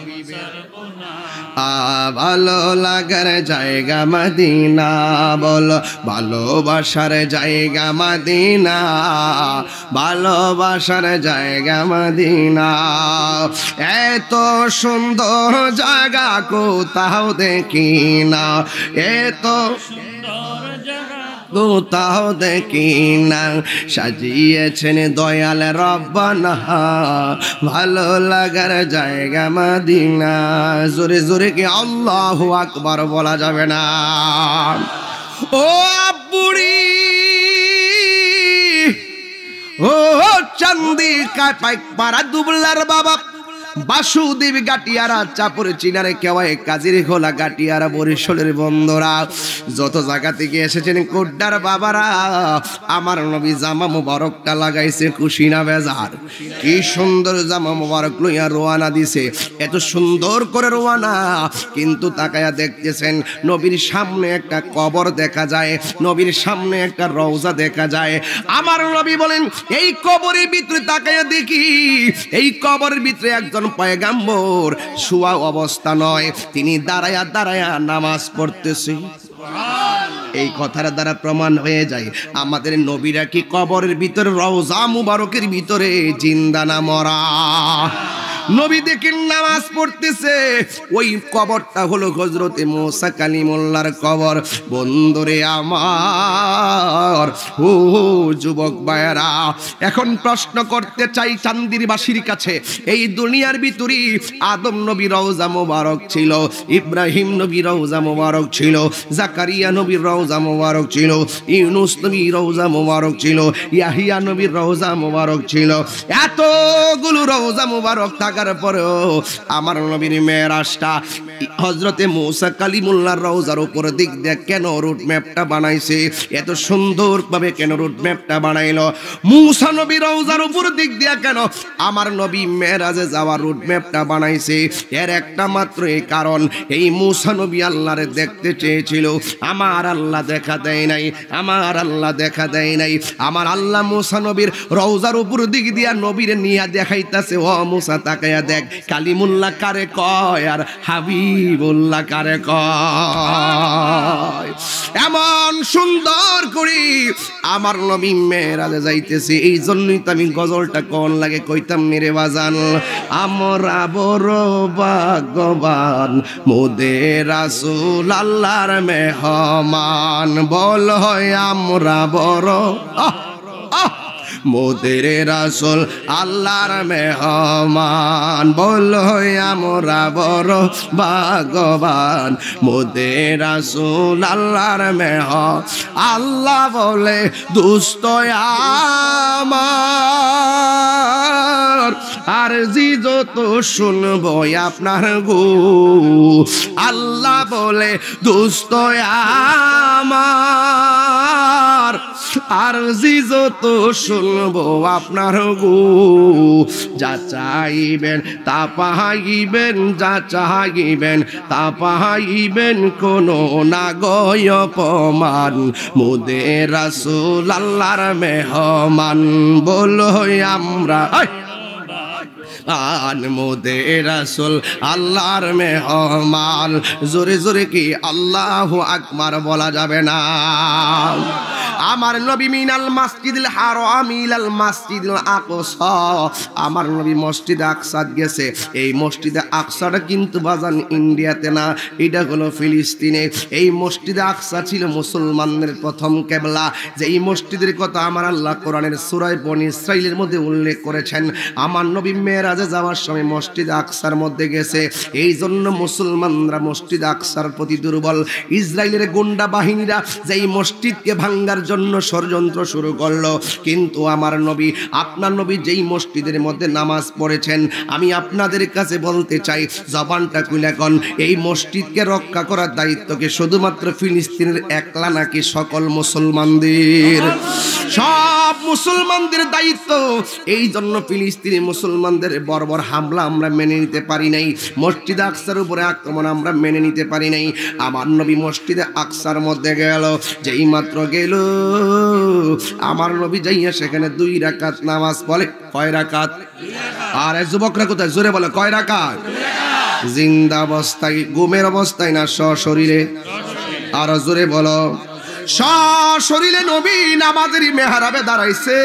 ভালো লাগার জায়গা মদিনা বল ভালোবাসার জায়গা মদিনা ভালোবাসার জায়গা মদিনা এত সুন্দর জায়গা কোথাও দেখি না এত কোথাও দেখি না সাজিয়েছেন দয়াল রব্বানা ভালো লাগার জায়গা মদিনা জোরে জোরে কি আল্লাহু আকবার বলা যাবে না ও বুড়ি ও চান্দি কাপাই পাড়া দুবলার বাবা বাসুদেব গাটিয়ারা চাপড়ে চিনারে কেওয়ায় কাজির খোলা গাটিয়ারা বরিশালের বন্ধুরা যত জায়গা থেকে এসেছেন কোড্ডার বাবারা আমার নবী জামা মুবারকটা লাগাইছে কুশিনা বেজার কি সুন্দর জামা মুবারক লইয়া রওনা দিছে এত সুন্দর করে রওনা কিন্তু তাকায়া দেখতেছেন নবীর সামনে একটা কবর দেখা যায় নবীর সামনে একটা রওজা দেখা যায় আমার নবী বলেন এই কবরের ভিতরে তাকায়া দেখি এই কবরের ভিতরে একজন পয়গাম্বর শুয়া অবস্থা নয় তিনি দাঁড়ায়া দাঁড়ায়া নামাজ পড়তেছে এই কথার দ্বারা প্রমাণ হয়ে যায় আমাদের নবীরা কি কবরের ভিতরে রওজা মুবারকের ভিতরে জিন্দা না মরা নবী দেখেন নামাজ পড়তেছে ওই কবরটা হলো হযরতে মুসা কালিমুল্লাহর কবর বন্ধুরে আমার ও যুবক ভাইরা এখন প্রশ্ন করতে চাই চান্দিরবাসীর কাছে এই দুনিয়ার ভিতরে আদম নবীর রওজা মোবারক ছিল ইব্রাহিম নবীর রওজা মোবারক ছিল জাকারিয়া নবীর রওজা মোবারক ছিল ইউনুস নবীর রওজা মোবারক ছিল ইয়াহিয়া নবীর রওজা মোবারক ছিল এতগুলো রওজা মোবারক থাকার পরেও আমার নবীর মেরাজটা হযরতে মুসা কালিমুল্লাহর রওজার উপর দিক দিয়ে কেন রুট ম্যাপটা বানাইছে এত সুন্দরভাবে কেন রুট ম্যাপটা বানাইলো মুসা নবীর রওজার উপর দিক দিয়ে কেন আমার নবী মেরাজে যাওয়ার রুট ম্যাপটা বানাইছে এর একটা মাত্র এই কারণ এই মুসা নবী আল্লাহরে দেখতে চেয়েছিল আমার আল্লাহ দেখা দেয় নাই আমার আল্লাহ দেখা দেয় নাই আমার আল্লাহ মুসা নবীর রওজার উপর দিক দিয়া নবীরে নিয়া দেখাইতাছে ও মুসা তাকায়া দেখ কালিমুল্লাহ কারে কয় আর হাবিবুল্লাহ কারে কয় এমন সুন্দর করে আমার নবী মেরাজে যাইতেছে এই জন্যই তো আমি গজলটা কোন লাগে কইতাম নিরে বাজান আমরা বড় ভাগ্যবান মোদের রাসূল আল্লাহর মেহমান বল হয় আমরা বড় আহ আহ মোদের রাসূল আল্লাহর মেহমান বল আমরা বড় ভাগ্যবান মোদের রাসূল আল্লাহর মেহ আল্লাহ বলে দুষ্ট আমার আর জি যত শুনবো আপনার গো আল্লাহ বলে দুষ্ট আমার আর জি যত শুনবো আপনার গো যা চাইবেন তা পাইবেন যা চাইবেন তা পাইবেন কোনো না গয় অপমান মোদের রাসূল আল্লাহর মেহমান বল আমরা আন মোদের রাসূল আল্লাহর মেহমান জোরে জোরে কি আল্লাহু আকবার বলা যাবে না আমার নবী মিনাল মসজিদুল হারাম ইলাল মসজিদুল আকসা আমার নবী মসজিদে আকসা গেছে এই মসজিদে আকসাটা কিন্তু বাজান ইন্ডিয়াতে না এটা হলো ফিলিস্তিনে এই মসজিদে আকসা ছিল মুসলমানদের প্রথম কিবলা যে এই মসজিদের কথা আমার আল্লাহ কোরআনের সূরা বনী ইসরাঈলের মধ্যে উল্লেখ করেছেন আমার নবী মেরাজে যাওয়ার সময় মসজিদে আকসার মধ্যে গেছে এই জন্য মুসলমানরা মসজিদে আকসার প্রতি দুর্বল ইসরায়েলের গুন্ডা বাহিনীরা যে এই মসজিদকে ভাঙার জন্য ষড়যন্ত্র শুরু করলো কিন্তু আমার নবী আপনার নবী যেই মসজিদের মধ্যে নামাজ পড়েছেন আমি আপনাদের কাছে বলতে চাই জবানটা খুলে কোন এই মসজিদকে রক্ষা করার দায়িত্বকে শুধুমাত্র ফিলিস্তিনের একলা নাকি সকল মুসলমানদের সব মুসলমানদের দায়িত্ব এই জন্য ফিলিস্তিনি মুসলমানদের বর্বর হামলা আমরা মেনে নিতে পারি নাই মসজিদে আকসার উপরে আক্রমণ আমরা মেনে নিতে পারি নাই আমার নবী মসজিদে আকসার মধ্যে গেল যেই মাত্র গেল আমার নবী যাইয়া সেখানে দুই রাকাত নামাজ পড়ে কয় রাকাত আর এই যুবকরা কোথায় জোরে বলে কয় রাকাত জিন্দা অবস্থায় ঘুমের অবস্থায় না সশরীরে আর জোরে বলো সশরীরে নবী নামাজের মেহরাবে দাঁড়াইছে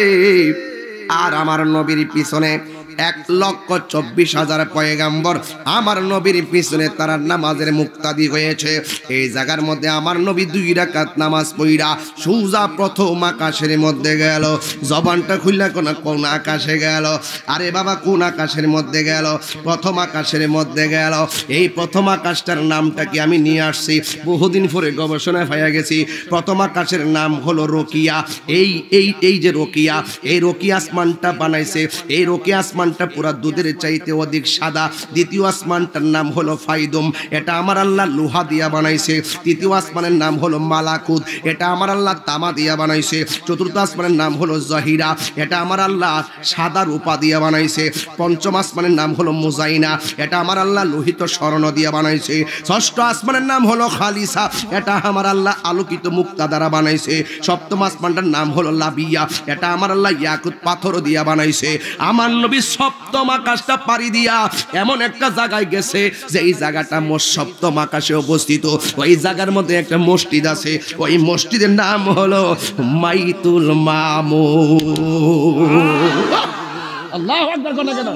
আর আমার নবীর পিছনে এক লক্ষ চব্বিশ হাজার পয়গাম্বর আমার নবীর পিছনে তারা নামাজের মুক্তাদি হয়েছে এই জায়গার মধ্যে আমার নবী দুই রাকাত নামাজ পড়া সুজা প্রথম আকাশের মধ্যে গেল জবানটা খুললা কোন কোন আকাশে গেল আরে বাবা কোন আকাশের মধ্যে গেল প্রথম আকাশের মধ্যে গেল এই প্রথম আকাশটার নামটা কি আমি নিয়ে আসছি বহুদিন পরে গবেষণায় পাইয়া গেছি প্রথম আকাশের নাম হলো রকিয়া এই এই এই যে রকিয়া এই রকিয়া আসমানটা বানাইছে এই রকিয়া আসমান আসমানটা পুরা দুধের চাইতে অধিক সাদা। দ্বিতীয় আসমানটার নাম হলো ফাইদুম, এটা আমার আল্লাহ লোহা দিয়া বানাইছে। তৃতীয় আসমানের নাম হলো মালাকুত, এটা আমার আল্লাহ তামা দিয়া বানাইছে। চতুর্থ আসমানের নাম হলো জহিরা, এটা আমার আল্লাহ সাদা রূপা দিয়া বানাইছে। পঞ্চম আসমানের নাম হলো মুজাইনা, এটা আমার আল্লাহ লোহিত স্বর্ণ দিয়া বানাইছে। ষষ্ঠ আসমানের নাম হলো খালিসা, এটা আমার আল্লাহ আলোকিত মুক্তা দ্বারা বানাইছে। সপ্তম আসমানটার নাম হলো লাবিয়া, এটা আমার আল্লাহ ইয়াকুত পাথর দিয়া বানাইছে। আমার নবী সপ্তম আকাশটা পাড়ি দিয়া এমন একটা জায়গায় গেছে যে এই জায়গাটা সপ্তম আকাশে অবস্থিত। ওই জায়গার মধ্যে একটা মসজিদ আছে, ওই মসজিদের নাম হলো বাইতুল মামুর। আল্লাহু আকবার। কোন কেন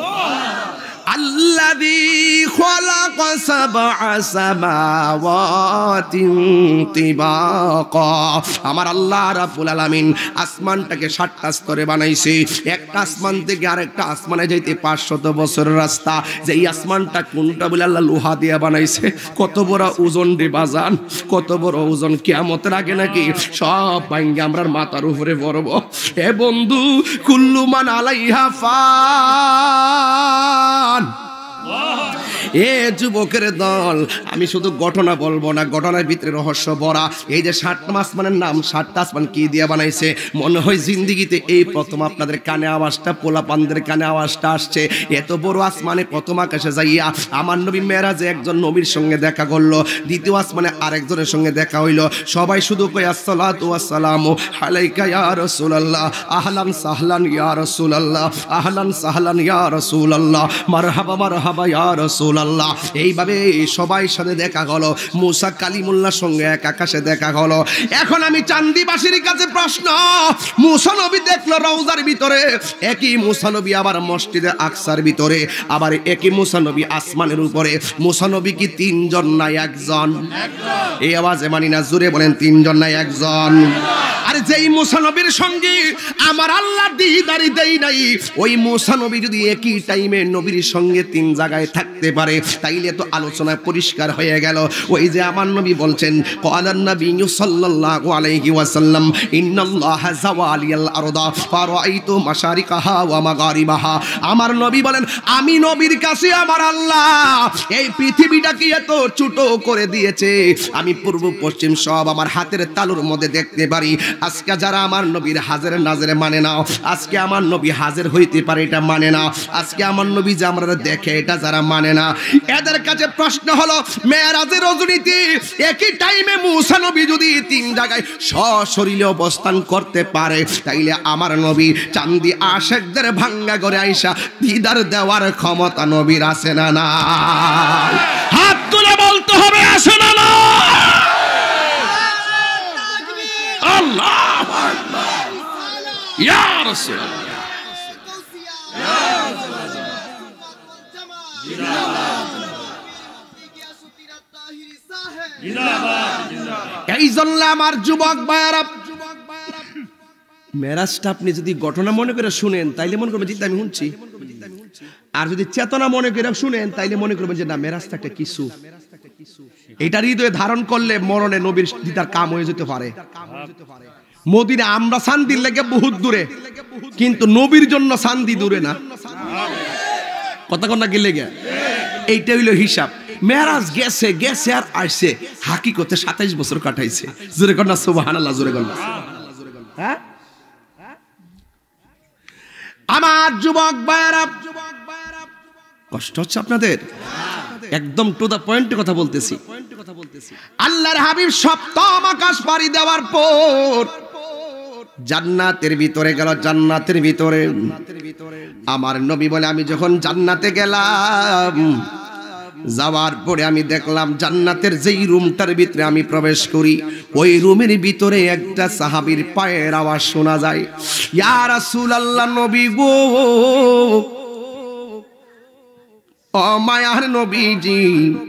الذي خلق سبع سماوات طباقا। আমার আল্লাহ রাব্বুল আলামিন আসমানটাকে সাতটা স্তরে বানাইছে। একটা আসমান থেকে আরেকটা আসমানে যাইতে পাঁচশত বছরের রাস্তা। যে এই আসমানটা কোনটা বলে আল্লাহ লোহা দিয়ে বানাইছে। কত বড় ওজন রে বাজান, কত বড় ওজন! কিয়ামতের আগে নাকি সব ভাঙ্গে আমরার মাথার উপরে পড়ব। এ বন্ধু, কুল্লু মান আলাইহা ফান। এ যুবকের দল, আমি শুধু ঘটনা বলবো না, ঘটনার ভিতরে রহস্য ভরা। এই যে সাতটা আসমানের নাম, সাতটা আসমান কি দিয়ে বানাইছে? মনে হয় জিন্দিগিতে এই প্রথম আপনাদের কানে আওয়াজটা, পোলাপানদের কানে আওয়াজটা আসছে। এত বড় আসমানে প্রথম আকাশে যাইয়া আমার নবী মেরাজে একজন নবীর সঙ্গে দেখা করলো, দ্বিতীয় আসমানে আরেকজনের সঙ্গে দেখা হইলো। সবাই শুধু কই আসসালাতু ওয়াসসালামু আলাইকা ইয়া রাসূলুল্লাহ, আহলান সাহলান ইয়া রাসূলুল্লাহ, আহলান সাহলান ইয়া রাসূলুল্লাহ, মারহাবা মারহাবা ইয়া রাসূলুল্লাহ। এইভাবে সবাই সাথে দেখা হলো। মুসা কালিমুল্লাহর সঙ্গে এক আকাশে দেখা হলো। এখন আমি চান্দিবাসীর কাছে প্রশ্ন, মুসা নবী দেখলো রওজার ভিতরে, একই মুসা নবী আবার মসজিদে আকসার ভিতরে, আবার একই মুসা নবী আসমানের উপরে। মুসা নবী কি তিনজন না একজন? এই আওয়াজে মানি না, জোরে বলেন তিনজন না একজন? আর যেই মুসা নবীর সঙ্গে আমার আল্লাহ দিদারি দেই নাই, ওই মুসা নবী যদি একই টাইমে নবীর সঙ্গে তিন জায়গায় থাকতে পারে, তাইলে তো আলোচনা পরিষ্কার হয়ে গেল। ওই যে আমার নবী বলছেন, ক্বালান নাবিয়্যু সাল্লাল্লাহু আলাইহি ওয়াসাল্লাম, ইন্নাল্লাহা যাওয়ালিয়াল আরদা ফারাআইতু মাশারিকাহা ওয়া মাগারিবাহা। আমার নবী বলেন, আমি নবীর কাছে আমার আল্লাহ এই পৃথিবীটাকে এত ছোট করে দিয়েছে, আমি পূর্ব পশ্চিম সব আমার হাতের তালুর মধ্যে দেখতে পারি। আজকে যারা আমার নবীর হাজির নাজরে মানে না, আজকে আমার নবী হাজির হইতে পারে এটা মানে না, আজকে আমার নবী যে আমরা দেখে এটা যারা মানে না, এদের কাছে প্রশ্ন হলো, মেরাজের রজনীতে একই টাইমে মুসা নবী যদি তিন জায়গায় সশরীরে অবস্থান করতে পারে, তাইলে আমার নবী চান্দি আশেকদের ভাঙ্গা করে আইসা দিদার দেওয়ার ক্ষমতা নবীর আছে না না? হাত তুলে বলতে হবে, আছে না না? আল্লাহু আকবার, ইয়া রাসূলুল্লাহ। এই জন্য আমার যুবক ভাইরা, মেরাজটা আপনি যদি ঘটনা মনে করে শুনেন তাইলে মনে করবেন যে আমি শুনছি, আর যদি চেতনা মনে করে শুনেন তাইলে মনে করবেন যে না, মেরাজটা একটা কিছু। এটা হৃদয়ে ধারণ করলে মরণে নবীর দিদার কাম হয়ে যেতে পারে। মদিনা আমরা শান্তির লেগে বহুত দূরে, কিন্তু নবীর জন্য শান্তি দূরে না। কথা কন্যা কি লেগে? এইটা হইল হিসাব। মেরাজ গেছে গেছে আর আসছে, হাকিকতে সাতাইশ বছর কাটাইছে। জোরে কন্যা সুবহানাল্লাহ, জোরে কন্যা। হ্যাঁ, আমার যুবক ভাইরা, কষ্ট হচ্ছে আপনাদের? একদম টু দা পয়েন্টে কথা বলতেছি। আল্লাহর হাবিব সপ্তম আকাশ পাড়ি দেওয়ার পর জান্নাতের ভিতরে গেল। জান্নাতের ভিতরে আমার নবী বলে, আমি যখন জান্নাতে গেলাম, যাওয়ার পরে আমি দেখলাম জান্নাতের যেই রুমটার ভিতরে আমি প্রবেশ করি, ওই রুমের ভিতরে একটা সাহাবীর পায়ের আওয়াজ শোনা যায়। ইয়া রাসূলুল্লাহ, নবী গো, ও মায়ার নবীজি,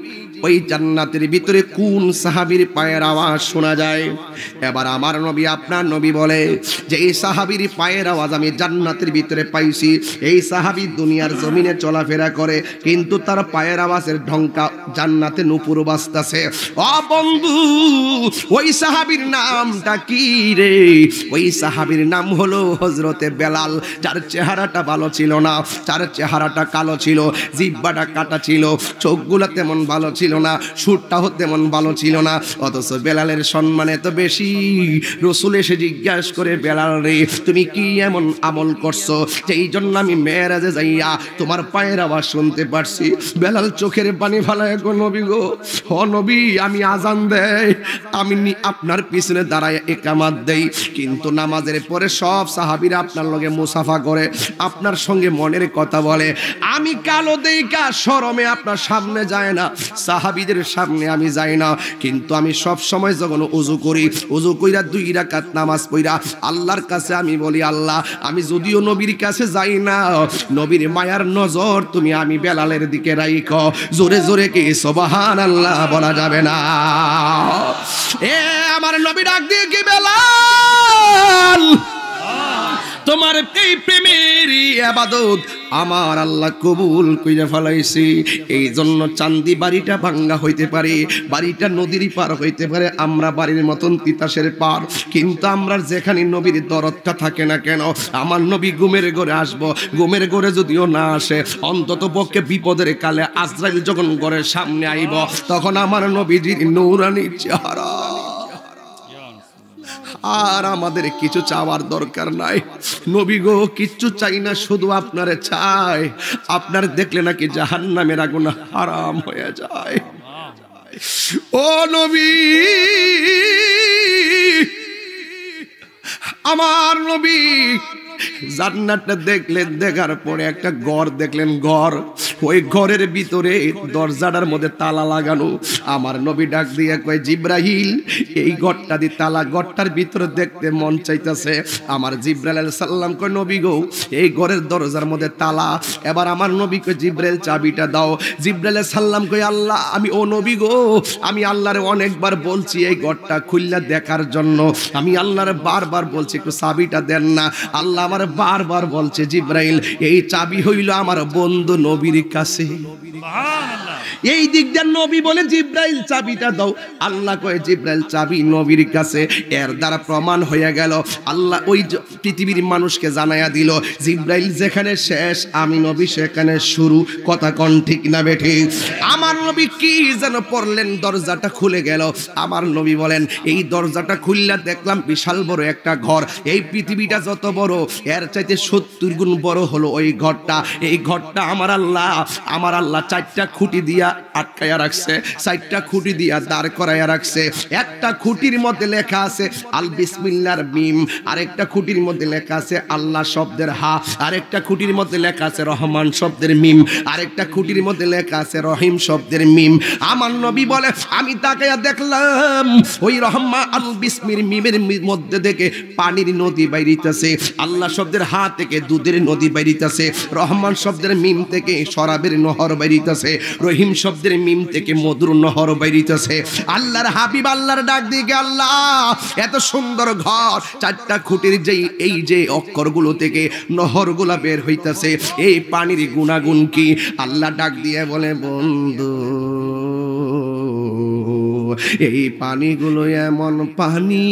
ওই জান্নাতের ভিতরে কোন সাহাবীর পায়ের আওয়াজ শোনা যায়? এবার আমার নবী আপনার নবী বলে যে এই সাহাবীর পায়ের আওয়াজ আমি জান্নাতের ভিতরে পাইছি। এই সাহাবী দুনিয়ার জমিনে চলাফেরা করে, কিন্তু তার পায়ের আওয়াজের ঢঙ্কা জান্নাতে নূপুর বাজতাছে। ও বন্ধু, ওই সাহাবীর নামটা কি রে? ওই সাহাবীর নাম হলো হযরতে বেলাল। যার চেহারাটা ভালো ছিল না, যার চেহারাটা কালো ছিল, জিহ্বাটা কাটা ছিল, চোখগুলো তেমন ভালো ছিল না, সুরটাও তেমন ভালো ছিল না, অথচ বেলালের সম্মান এত বেশি। রাসূল এসে জিজ্ঞাসা করে, বেলাল রে, তুমি কি এমন আমল করছো যে এই জন্য আমি মেরাজে যাইয়া তোমার পায়ের আওয়াজ শুনতে পারছি? বেলাল চোখের পানি ফালায় গো, নবী গো, ও নবী, আমি আজান দেই, আমি আপনার পিছনে দাঁড়ায় ইকামত দেই, কিন্তু নামাজের পরে সব সাহাবীরা আপনার লগে মুসাফা করে, আপনার সঙ্গে মনের কথা বলে। আমি কালো দেইকা শরমে আপনার সামনে যায় না, সাহাবীদের সামনে আমি যাই না, কিন্তু আমি সব সময় যখন ওযু করি, ওযু কইরা দুই রাকাত নামাজ পড়া আল্লাহর কাছে আমি বলি, আল্লাহ, আমি যদিও নবীর কাছে যাই না, নবীর মায়ার নজর তুমি আমি বেলালের দিকে রাখো। জোরে জোরে কি সুবহানাল্লাহ বলা যাবে না? এ আমার নবী ডাক দিয়ে কি, বেলাল, তোমার এই প্রেমের ইবাদত আমার আল্লাহ কবুল কইরা ফেলাইছি। এই জন্য চান্দি বাড়িটা ভাঙ্গা হইতে পারে, বাড়িটা নদীর পার হইতে পারে, আমরা বাড়ির মতন তিতাসের পার, কিন্তু আমরা যেখানে নবীর দরদটা থাকে না কেন, আমার নবী ঘুমের ঘরে আসবো, ঘুমের ঘরে যদিও না আসে, অন্তত পক্ষে বিপদের কালে আজরাইল যখন ঘরের সামনে আইব, তখন আমার নবীজির নূরানি চেহারা। আর আমাদের কিছু চাওয়ার দরকার নাই, নবী গো, কিচ্ছু চাই না, শুধু আপনারে চাই। আপনার দেখলে নাকি জাহান্নামের আগুন হারাম হয়ে যায়। ও নবী, আমার নবী জান্নাতটা দেখলেন, দেখার পরে একটা ঘর দেখলেন, ঘর, ওই ঘরের ভিতরে দরজাটার মধ্যে তালা লাগানো। আমার নবী ডাক দিয়ে কয়, জিব্রাইল, এই ঘরটা দি তালা, ঘরটার ভিতরে দেখতে মন চাইতেছে। আমার জিব্রাইল আলাইহিস সালাম কয়, নবী গো, এই ঘরের দরজার মধ্যে তালা। এবার আমার নবী কয়, জিব্রাইল চাবিটা দাও। জিব্রাইল আলাইহিস সালাম কয়, আল্লাহ, আমি ও নবী গো, আমি আল্লাহরে অনেকবার বলছি এই ঘরটা খুললা দেখার জন্য, আমি আল্লাহরে বারবার বলছি একটু চাবিটা দেন না। আল্লাহ আমার বারবার বলছে, জিব্রাইল, এই চাবি হইল আমার বন্ধু নবীর কাছে। এই দিক দিয়ে নবী বলে, জিব্রাইল চাবিটা দাও। আল্লাহ কয়, জিব্রাইল চাবি নবীর কাছে। এর দ্বারা প্রমাণ হয়ে গেল, আল্লাহ ওই পৃথিবীর মানুষকে জানাইয়া দিল, জিব্রাইল যেখানে শেষ, আমি নবী সেখানে শুরু। কথা কোন ঠিক না বেঠি? আমার নবী কি যেন পড়লেন, দরজাটা খুলে গেল। আমার নবী বলেন, এই দরজাটা খুললা দেখলাম বিশাল বড় একটা ঘর। এই পৃথিবীটা যত বড়, এর চাইতে সত্তর গুণ বড় হলো ওই ঘরটা। এই ঘরটা আমার আল্লাহ আমার আল্লাহ চারটা খুঁটি দিয়া আটকায়া রাখছে, চারটা খুঁটি দিয়া দাঁড় করাইয়া রাখছে। একটা খুঁটির মধ্যে লেখা আছে আল বিসমিল্লাহর মিম, আরেকটা খুঁটির মধ্যে লেখা আছে আল্লাহ শব্দের হা, আরেকটা খুঁটির মধ্যে লেখা আছে রহমান শব্দের মিম, আরেকটা খুঁটির মধ্যে লেখা আছে রহিম শব্দের মিম। আমার নবী বলে, আমি তাকায়া দেখলাম ওই রহমান আল বিসমির মিমের মধ্যে থেকে পানির নদী বাইরিতেছে, আল্লাহ শব্দের হা থেকে দুধের নদী বাইরিতেছে, রহমান শব্দের মিম থেকে শরাবের নহর বাইরিতেছে, রহিম শব্দের মিম থেকে মধুর নহর বাইরিতেছে। আল্লাহর হাবিব আল্লাহর ডাক দিকে, আল্লাহ, এত সুন্দর ঘর, চারটা খুঁটির যেই এই যে অক্ষরগুলো থেকে নহরগুলা বের হইতেছে, এই পানির গুণাগুণ কি? আল্লাহ ডাক দিয়ে বলে, বন্ধু, এই পানিগুলো এমন পানি,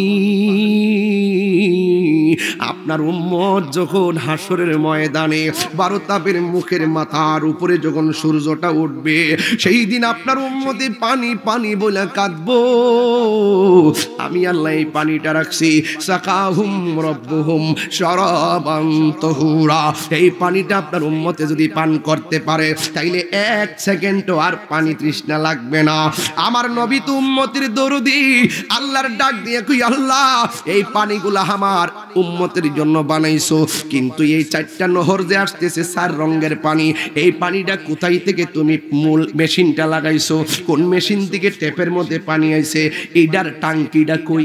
আপনার উম্মত যখন হাসরের ময়দানে বারো তাপের মুখের মাথার উপরে যখন সূর্যটা উঠবে, সেই দিন আপনার উম্মতে পানি পানি বলে কাঁদবো। আমি আল্লাহ এই পানিটা রাখছি, সাকাহুম রব্বুহুম শারাবান তাহুরা। এই পানিটা আপনার উম্মতে যদি পান করতে পারে, তাইলে এক সেকেন্ডও আর পানি তৃষ্ণা লাগবে না। আমার নবী তো উম্মতের দরদি, আল্লাহর ডাক দিয়ে কই, আল্লাহ, এই পানিগুলা আমার উম্মতের জন্য বানাইছো, কিন্তু এই চারটা নহর যে আসতেছে চার রঙের পানি, এই পানিটা কোথায় থেকে তুমি মূল মেশিনটা লাগাইছো? কোন মেশিন থেকে টেপের মধ্যে পানি আইছে? এইটার টাঙ্কিটা কই?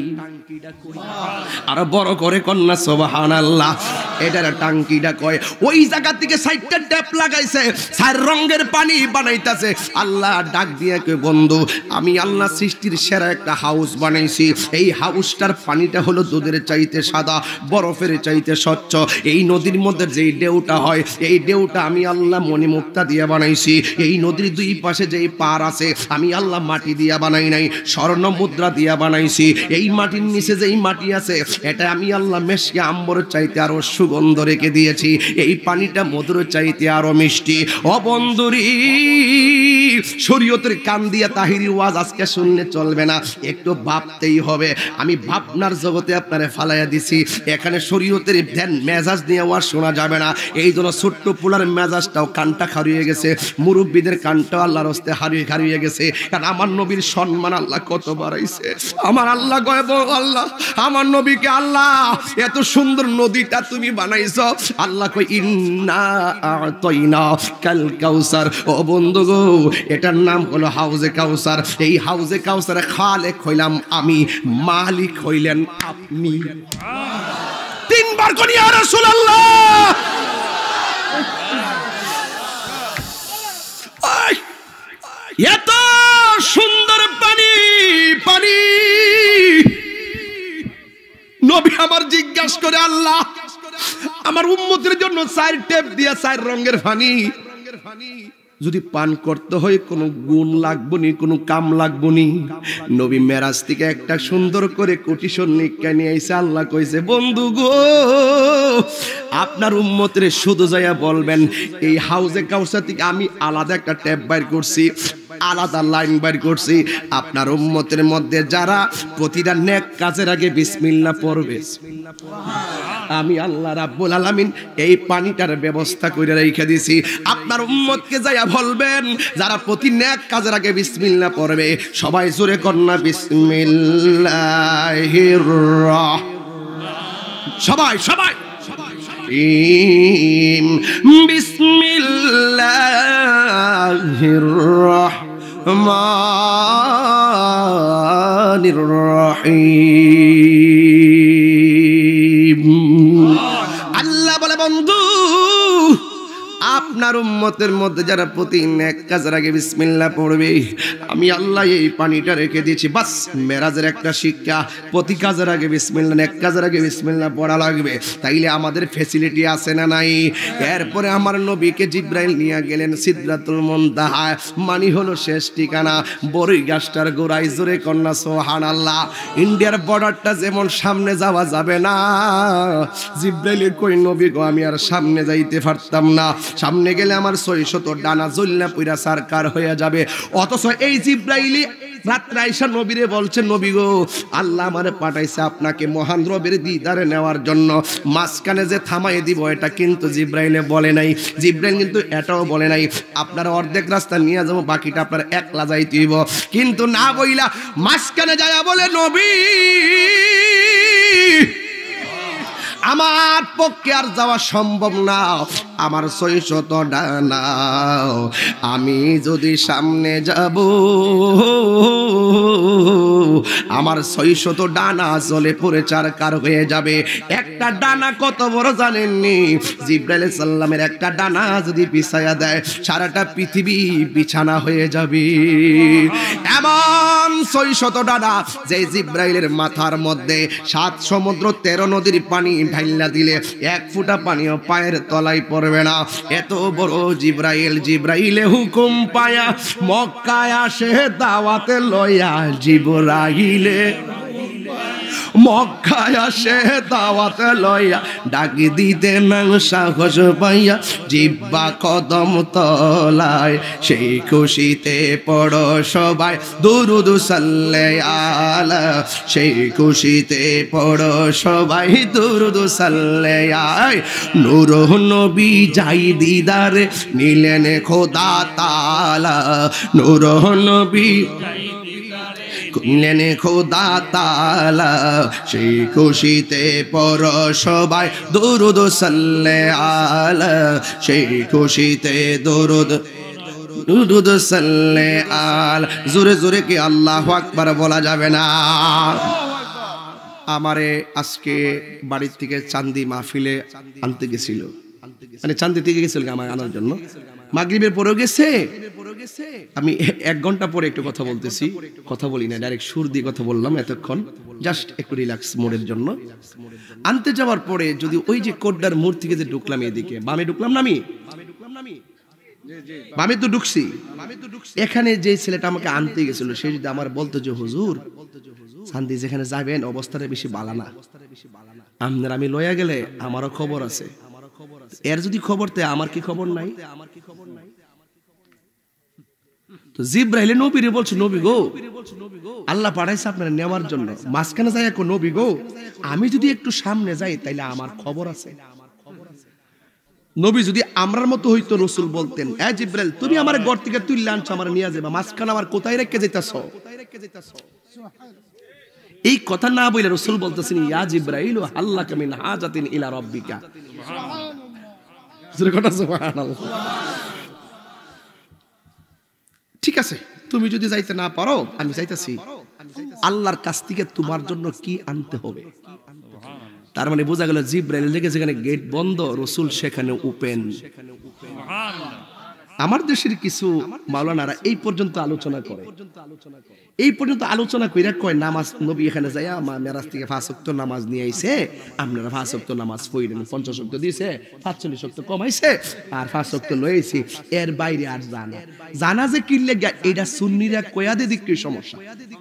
আর বড় করে কন্যা সুবহানাল্লাহ। এটার টাঙ্কিটা কয় ওই জায়গা থেকে সাইডটা ট্যাপ লাগাইছে, চার রঙের পানি বানাইতাছে। আল্লাহ ডাক দিয়ে কয় বন্ধু আমি আল্লাহ সৃষ্টির সেরা একটা হাউস বানাইছি। এই হাউসটার পানিটা হলো দুধের চাইতে সাদা, বরফের চাইতে স্বচ্ছ। এই নদীর মধ্যে যেই ঢেউটা হয় এই ঢেউটা আমি আল্লাহ মণিমুক্তা দিয়ে বানাইছি। এই নদীর দুই পাশে যেই পার আছে আমি আল্লাহ মাটি দিয়া বানাই নাই, স্বর্ণ মুদ্রা দিয়া বানাইছি। এই মাটির নিচে যেই মাটি আছে এটা আমি আল্লাহ মেশকে আম্বর চাইতে আরো সুগন্ধ রেখে দিয়েছি। এই পানিটা মধুর চাইতে আরো মিষ্টি। ও বন্ধুরি, শরীয়তের কান দিয়া তাহিরি ওয়াজ আজকে শুনলে চলবে না, একটু ভাবতেই হবে। আমি ভাবনার জগতে আপনারে ফালাইয়া দিছি। এখানে শরীয়তের ধ্যান মেজাজ নিয়ে ওয়াজ শোনা যাবে না। এই জন্য ছোট্ট পোলার মেজাজটাও কানটা হারিয়ে গেছে, মুরব্বীদের কানটাও আল্লাহর হস্তে হারিয়ে হারিয়ে গেছে। কারণ আমার নবীর সম্মান আল্লাহ কত বাড়াইছে। আমার আল্লাহ কয় আল্লাহ আমার নবীকে আল্লাহ এত সুন্দর নদীটা তুমি বানাইছো। আল্লাহ কয় ইন্না আতাইনা কাল কাউসার। ও বন্ধু গো, এটার নাম হলো হাউজে কাউসার। এই হাউজে কাউসারে খালেক হইলাম আমি, মালিক হইলেন আপনি। তিনবার কোন ইয়া রাসূলুল্লাহ। এত সুন্দর পানি পানি নবী আমার জিজ্ঞাসা করে আল্লাহ আমার উম্মতের জন্য চার টেপ দিয়া চার রঙের পানি যদি পান করতে হয় কোনো গুণ লাগবো নি, কোনো কাম লাগবো নি। নবী মেরাজ থেকে একটা সুন্দর করে কোটিশন নিকা নিয়ে আইসা আল্লাহ কইছে বন্ধু গো আপনার উম্মতের শুধু যাইয়া বলবেন এই হাউজে কাউসার থেকে আমি আলাদা একটা ট্যাপ বাইর করছি, আলাদা লাইন বাইর করছি। আপনার উম্মতের মধ্যে যারা প্রতিটা নেক কাজের আগে বিসমিল্লাহ পড়বে আমি আল্লাহ রাব্বুল আলামিন এই পানিটার ব্যবস্থা করে রেখে দিয়েছি। আপনার উম্মতকে যাইয়া বলবেন যারা প্রতি নেক কাজের আগে বিসমিল্লাহ পড়বে সবাই জোরে কন্না বিসমিল্লাহির রাহমানির সবাই সবাই বিসমিল্লাহির রাহমানির রহিম। আল্লাহ বলে বন্ধু আপনার উম্মতের মধ্যে যারা প্রতি নেক কাজের আগে বিসমিল্লাহ পড়বে আমি আল্লাহ এই পানিটা রেখে দিয়েছি। বাস মেরাজের একটা শিক্ষা, প্রতি কাজের আগে বিসমিল্লাহ, নেক কাজের আগে বিসমিল্লাহ পড়া লাগবে। তাইলে আমাদের ফ্যাসিলিটি আছে না নাই? এরপরে আমার নবীকে জিব্রাইল নিয়ে গেলেন সিদরাতুল মুনতাহা, মানি হলো শেষ ঠিকানা। বড়ই গাছটার গোড়ায় জোরে কন্যা সুবহানাল্লাহ। ইন্ডিয়ার বর্ডারটা যেমন সামনে যাওয়া যাবে না, জিব্রাইলের কই নবী গো আমি আর সামনে যাইতে পারতাম না, সামনে গেলে আমার ছয়শত ডানা জ্বলনা পুরা সারকার হয়ে যাবে। অথচ এই জিব্রাইল রাত্রে আয়েশা নবীরে বলছে নবী গো আল্লাহ আমারে পাঠাইছে আপনাকে মহান রবের দিদারে নেওয়ার জন্য, মাঝখানে যে থামাই দিব এটা কিন্তু জিব্রাইলে বলে নাই। জিব্রাইল কিন্তু এটাও বলে নাই আপনার অর্ধেক রাস্তা নিয়ে যাবো, বাকিটা আপনার একলা যাইতে হইব। কিন্তু না বইলা মাঝখানে যায় বলে নবী আমার পক্ষে আর যাওয়া সম্ভব না, আমার ছয়শত ডানা আমি যদি সামনে যাব আমার ছয়শত ডানা চলে পড়ে চারকার হয়ে যাবে। একটা ডানা কত বড় জানেননি? জিব্রাইল সাল্লামের একটা ডানা যদি বিছায়া দেয় সারাটা পৃথিবী বিছানা হয়ে যাবে। এমন ছয়শত ডানা যে জিব্রাইলের মাথার মধ্যে সাত সমুদ্র তেরো নদীর পানি ঢাইলা দিলে এক ফোঁটা পানিও পায়ের তলায় পড়বে না। এত বড় জিব্রাইল, জিব্রাইলে হুকুম পায়া মক্কায় আসে দাওয়াতে লয়া জিব্রাইলে মক্কায় আসে দাওয়াতে লয়া ডাকি দিতে না সাহস পাইয়া জিব্বা কদম তলায়, সেই খুশিতে পড়ো সবাই দুরুদ সাল্লাল্লাহু আলা, সেই খুশিতে পড়ো সবাই দুরুদ সাল্লাল্লাহু। নূর নবী যাই দিদারে নিলেন খোদা তাআলা, নূর নবী নিলেন খোদা তাআলা, সেই খুশিতে পড়ো সবাই দুরুদ সাল্লাল্লাহু আলা, সেই খুশিতে দুরুদ দুরুদ সাল্লাল্লাহু আলা। জোরে জোরে কি আল্লাহু আকবার বলা যাবে না? আমারে আজকে বাড়ির থেকে চান্দি মাহফিলে আনতে গেছিল, মানে চান্দি থেকে গেছিল আমার আনার জন্য। মাগরিবের পরেও গেছে। আমি এক ঘন্টা পরে একটু কথা বলতেছি, কথা বলি না, ডাইরেক্ট সুর দিয়ে কথা বললাম এতক্ষণ, জাস্ট একটু রিল্যাক্স মোডের জন্য। আনতে যাওয়ার পরে যদি ওই যে কোড্ডার মোড় থেকে যে ঢুকলাম এদিকে, বামে ঢুকলাম না আমি, বামে তো ঢুকছি, এখানে যে ছেলেটা আমাকে আনতে গেছিল সে যদি আমার বলতো যে হুজুর চান্দি যেখানে যাবেন অবস্থাটা বেশি বালা না, আপনার আমি লইয়া গেলে আমারও খবর আছে, এর যদি খবর তে আমার কি খবর নাই? তো জিব্রাইলে নবীরে বলছে, নবী গো আল্লাহ পাঠাইছে আপনারা নেওয়ার জন্য, মাঝখানে যাই কো নবী গো আমি যদি একটু সামনে যাই তাইলে আমার খবর আছে। নবী যদি আমরার মতো হইতো রাসূল বলতেন, এ জিব্রাইল তুমি আমার ঘর থেকে তুইলা আনছো, আমার নিয়ে যাবা, মাঝখানে আমার কোথায় রেখে যাইতাছো? এই কথা না বলে রাসূল বলতেছেন, ইয়া জিব্রাইল হাল্লাকা মিন হাজাতিন ইলা রাব্বিকা। সুবহানাল্লাহ। ঠিক আছে, তুমি যদি যাইতে না পারো আমি যাইতাছি, আল্লাহর কাছ থেকে তোমার জন্য কি আনতে হবে। তার মানে বোঝা গেল জিব্রাইল লেগে যেখানে গেট বন্ধ, রাসূল সেখানে ওপেন। আমার দেশের কিছু মাওলানারা এই পর্যন্ত আলোচনা করে, এই পর্যন্ত আলোচনা কইরা কয় নামাজ নবী এখানে যায় আমার মেরাজ থেকে পাঁচ ওয়াক্ত নামাজ নিয়ে আইছে, আপনারা পাঁচ ওয়াক্ত নামাজ পড়েন, পঞ্চাশ ওয়াক্ত দিয়েছে, পাঁচচল্লিশ ওয়াক্ত কমাইছে আর পাঁচ ওয়াক্ত লইছি, এর বাইরে আর জানা জানা যে কি লাগা এটা সুন্নিরা কয়া দে দিক কি সমস্যা।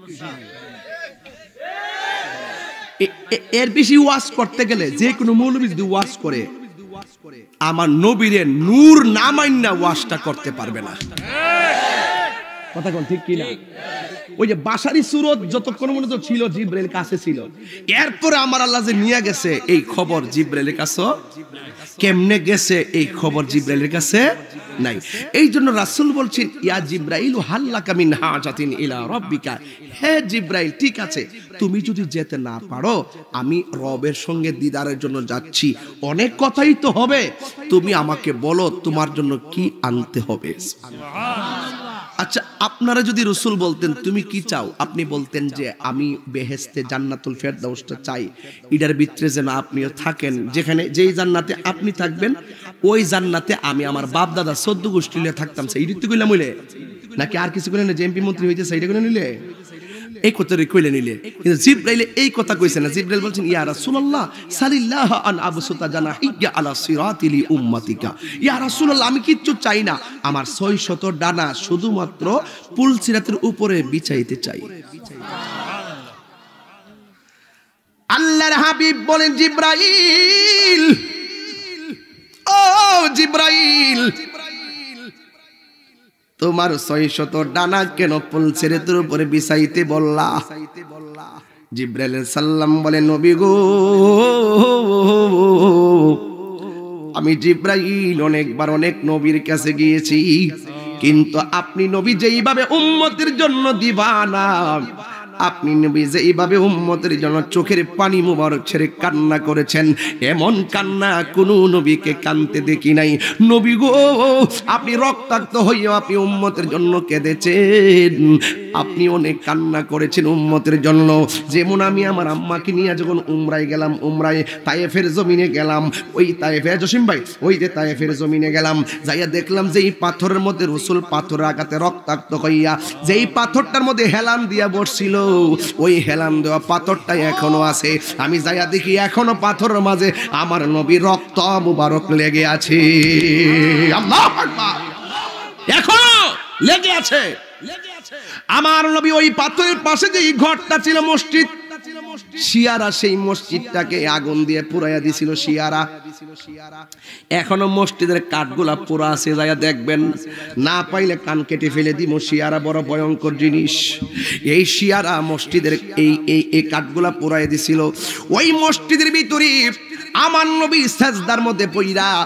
এর বেশি ওয়াজ করতে গেলে যে কোনো মৌলবী যদি ওয়াজ করে আমার নবীরে নূর না মাইন্না ওয়াজটা করতে পারবে না। কথা কোন ঠিক কি না? ওই যে বাশারি সুরত যতক্ষণ পর্যন্ত ছিল জিব্রাইল কাছে ছিল, এরপরে আমার আল্লাহ যে নিয়ে গেছে এই খবর জিব্রাইলের কাছে কেমনে গেছে এই খবর জিব্রাইলের কাছে নাই। এই জন্য রাসূল বলছেন, ইয়া জিব্রাইল হাল্লাকা মিন হাজাতিন ইলা রাব্বিকা, হে জিব্রাইল ঠিক আছে তুমি যদি যেতে না পারো, আমি রবের সঙ্গে দিদারের জন্য যাচ্ছি, অনেক কথাই তো হবে, তুমি আমাকে বলো তোমার জন্য কি আনতে হবে। আচ্ছা আপনারা যদি রাসূল বলতেন তুমি কি চাও, আপনি বলতেন যে আমি বেহেশতে জান্নাতুল ফেরদাউসটা চাই, এটার ভিতরে যেন আপনিও থাকেন, যেখানে যেই জান্নাতে আপনি থাকবেন ওই জান্নাতে আমি আমার বাপ দাদা চোদ্দ গোষ্ঠী লিয়ে থাকতাম, সেইটা তো কইলাম হইলে নাকি আর কিছু কইলেন? যে এমপি মন্ত্রী হইতে সেইটা কইলেন নিলে, এই কথাটা কইলে নিলে। কিন্তু জিব্রাইল এই কথা কইছে না, জিব্রাইল বলছেন ইয়া রাসূলুল্লাহ সাল্লাল্লাহ আন আবসুতা জানাহিয়া আলা সিরাতিলি উম্মতিকা, ইয়া রাসূলুল্লাহ আমি কিচ্ছু চাই না, আমার ছয়শত ডানা শুধুমাত্র পুলসিরাতের উপরে বিছাইতে চাই। আল্লাহর হাবিব বলেন জিব্রাইল, ও জিব্রাইল তোমার ছয়শত ডানা কেন পুলসিরাতের উপরে বিছাইতে বললা? জিব্রাইল সাল্লাম বলে, নবী গো আমি জিব্রাইল অনেকবার অনেক নবীর কাছে গিয়েছি, কিন্তু আপনি নবী যেইভাবে উম্মতের জন্য দিবানা, আপনি নবী যেইভাবে উম্মতের জন্য চোখের পানি মুবারক ছেড়ে কান্না করেছেন, এমন কান্না কোনো নবীকে কাঁদতে দেখি নাই। নবী গো আপনি রক্তাক্ত হইয়া আপনি উম্মতের জন্য কেঁদেছেন, আপনি অনেক কান্না করেছেন উম্মতের জন্য। যেমন আমি আমার আম্মাকে নিয়ে যখন উমরায় গেলাম, উমরায় তায়েফের জমিনে গেলাম, ওই তায়েফে জসিম ভাই ওই যে তায়েফের জমিনে গেলাম, যাইয়া দেখলাম যে এই পাথরের মধ্যে রাসূল পাথরের আঘাতে রক্তাক্ত হইয়া যেই পাথরটার মধ্যে হেলান দিয়া বসছিল, ওই হেলান দেওয়া পাথরটা এখনো আছে। আমি যাইয়া দেখি এখনো পাথরের মাঝে আমার নবী রক্ত মুবারক লেগে আছে। আল্লাহু আকবার, এখনো লেগে আছে আমার নবী। ওই পাথরের পাশে যে ঘরটা ছিল মসজিদ, শিয়ারা সেই মসজিদটাকে আগুন দিয়ে পুরাইয়া দিছিল শিয়ারা। এখনো মসজিদের কাঠগুলা পুরা আছে, যাইয়া দেখবেন, না পাইলে কান কেটে ফেলে দিব। শিয়ারা বড় ভয়ঙ্কর জিনিস। এই শিয়ারা মসজিদের এই এই এই কাঠগুলা পুরাইয়া দিছিল। ওই মসজিদের ভিতরে আমার নবী সাজদার মধ্যে পইরা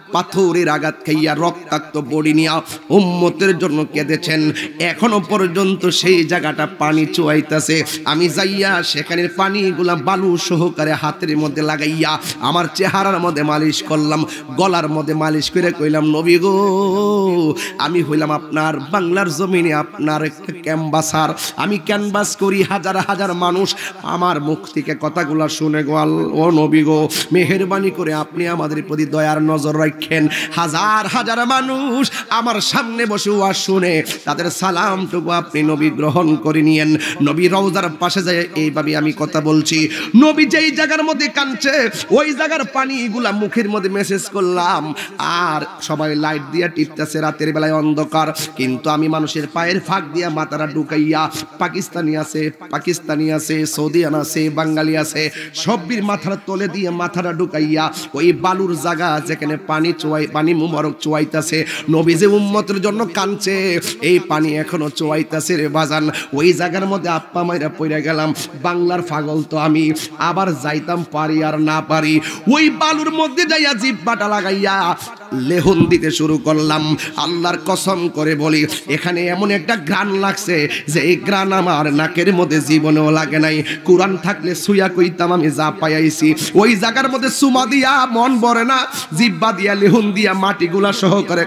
পাথরের আঘাত খাইয়া রক্তাক্ত বডি নিয়া উম্মতের জন্য কেঁদেছেন। এখনো পর্যন্ত সেই জায়গাটা পানি চুয়াইতেছে। আমি যাইয়া সেখানের পানিগুলা বালু সহকারে হাতের মধ্যে লাগাইয়া আমার চেহারার মধ্যে মালিশ করলাম, গলার মধ্যে মালিশ করে কইলাম, নবী গো, আমি হইলাম আপনার বাংলার জমিনে আপনার একটা ক্যানভাসার। আমি ক্যানভাস করি, হাজার হাজার মানুষ আমার মুখ থেকে কথাগুলা শুনে গো, ও নবী গো, মেহেরবানি করে আপনি আমাদের প্রতি দয়ার নজর রাখেন। হাজার হাজার মানুষ আমার সামনে বসে ওয়াজ শুনে তাদের সালামটুকু আপনি নবী গ্রহণ করে নিয়েন। নবী রওজার পাশে যায় এইভাবে আমি কথা বলছি। নবী যেই জায়গার মধ্যে কাঁদছে ওই জায়গার পানিগুলা মুখের মধ্যে মেসেজ করলাম, আর সবাই লাইট দিয়ে টিপতেছে, রাতের বেলায় অন্ধকার, কিন্তু আমি মানুষের পায়ের ফাঁক দিয়া মাথাটা ঢুকাইয়া, পাকিস্তানি আছে, পাকিস্তানি আছে, সৌদিয়ান আছে, বাঙালি আছে, সব্বির মাথার তলে দিয়ে মাথাটা ঢুকাইয়া ওই বালুর জায়গা যেখানে পানি চোয়াই পানি মুবারক চোয়াইতাছে, নবী যে উম্মতের জন্য কাঁদছে এই পানি এখনো চোয়াইতাছে রে বাজান। ওই জায়গার মধ্যে আপ্পা মাইরা পড়ে গেলাম। বাংলার পাগল তো আমি, আবার যাইতাম পারি আর না পারি, ওই বালুর মধ্যে যাইয়া জিব্বাটা লাগাইয়া লেহন দিতে শুরু করলাম। আল্লাহর কসম করে বলি, এখানে এমন একটা ঘ্রাণ লাগছে যে এই ঘ্রাণ আমার নাকের মধ্যে জীবনেও লাগে নাই। কুরআন থাকলে সুয়া কইতাম আমি যা পাইছি। ওই জায়গার মধ্যে সুমা দিয়া মন ভরে না, জিব্বা দিয়া লেহন দিয়া মাটিগুলা সহ করে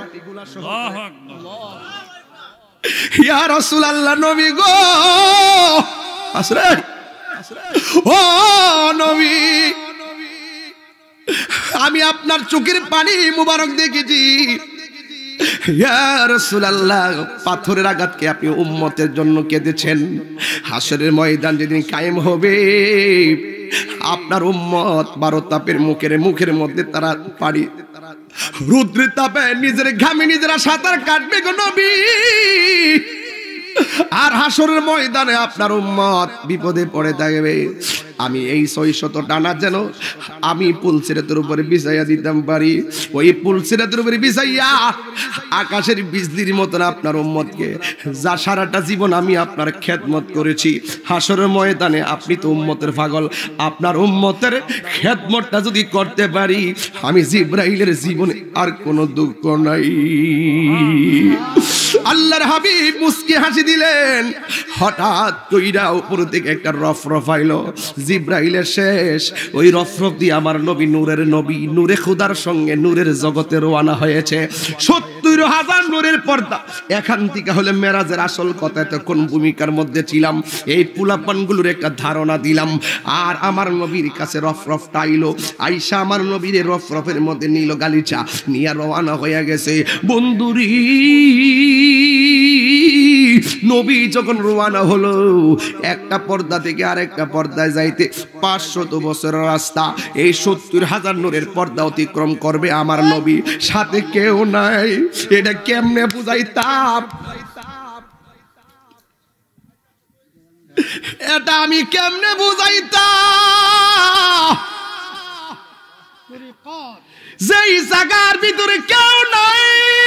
ইয়া রাসূলুল্লাহ, নবী গো, আসরে ও নবী, আমি আপনার চোখের পানি মুবারক দেখেছি। ইয়া রাসূলুল্লাহ, পাথরের আঘাতকে আপনি উম্মতের জন্য কেঁদেছেন। হাসরের ময়দান যেদিন কায়েম হবে, আপনার উম্মত বারো তাপের মুখের মুখের মধ্যে তারা পানি, রুদ্রের তাপে নিজের ঘামে নিজেরা সাঁতার কাটবে গো নবী। আর হাসরের ময়দানে আপনার উম্মত বিপদে পড়ে থাকবে। আমি এই ছয়শত টানা যেন আমি পুলসিরাতের উপরে বিছাইয়া দিতাম পারি, ওই পুলসিরাতের উপরে বিছাইয়া আকাশের বিজলির মতন আপনার উম্মতকে, যা সারাটা জীবন আমি আপনার খেদমত করেছি, হাসরের ময়দানে আপনি তো উম্মতের পাগল, আপনার উম্মতের খেদমতটা যদি করতে পারি, আমি জিবরাইলের জীবনে আর কোনো দুঃখ নাই। আল্লাহর হাবিব মুস্কি হাসি দিলেন। হঠাৎ কইরা উপর থেকে একটা রফ রফাইল, জিব্রাইলের শেষ ওই রফ রফ দিয়ে আমার নবী, নূরের নবী, নূরে খুদার সঙ্গে নূরের জগতে রওনা হয়েছে। সত্তর হাজার নূরের পর্দা। এখান থেকে হলে মেরাজের আসল কথা, তো কোন ভূমিকার মধ্যে ছিলাম এই পুলাপানগুলোর একটা ধারণা দিলাম। আর আমার নবীর কাছে রফ রফ টাইলো, আইসা আমার নবীর রফ রফের মধ্যে নীল গালিচা নিয়ে রওনা হয়ে গেছে। বন্ধুরি, নবী যখন রওনা হলো, একটা পর্দা থেকে আরেকটা পর্দায় যাইতে পাঁচশত বছরের রাস্তা। এই সত্তর হাজার নূরের পর্দা অতিক্রম করবে আমার নবী, সাথে কেউ নাই। এটা কেমনে বুঝাইতাম, এটা আমি কেমনে বুঝাইতাম, যেই জায়গার ভিতরে কেউ নাই,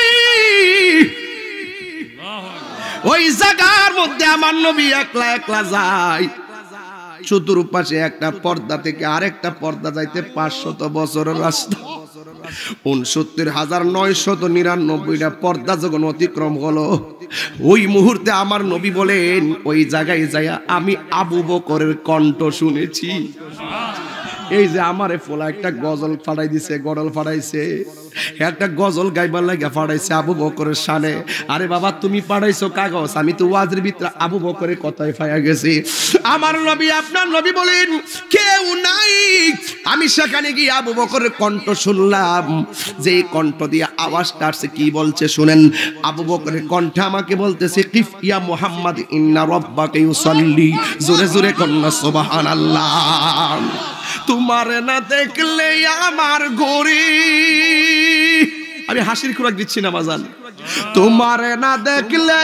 ওই জায়গার মধ্যে আমার নবী একলা একলা যায়। চতুর্পাশে একটা পর্দা থেকে আরেকটা পর্দা যাইতে পাঁচশত বছরের রাস্তা। উনসত্তর হাজার নয়শত নিরানব্বইটা পর্দা যখন অতিক্রম হলো, ওই মুহূর্তে আমার নবী বলেন, ওই জায়গায় যাইয়া আমি আবু বকরের কণ্ঠ শুনেছি। এই যে আমারে ফোলা একটা গজল ফাড়াই দিছে, গড়ল ফাড়াইছে, একটা গজল গাইবার লাগা ফাড়াইছে আবু বকরের শানে। আরে বাবা, তুমি পাঠাইছো কাগজ, আমি তো ওয়াজের ভিতরে আবু বকরের কথাই পাইয়া গেছি। আমার নবী, আপনার নবী বলেন কেউ নাই। আমি সেখানে গিয়ে আবু বকরের কণ্ঠ শুনলাম, যে কণ্ঠ দিয়ে আওয়াজটা আসছে কি বলছে শুনেন। আবু বকরের কণ্ঠে আমাকে বলতেছে, কিফ ইয়া মুহাম্মদ ইন্না রাব্বাকা ইউসাল্লি, জোরে জোরে কন্না সুবহানাল্লাহ। তোমার না দেখলে আমার গরি, আমি হাসির খোরাক দিচ্ছি না বাজান, তোমার না দেখলে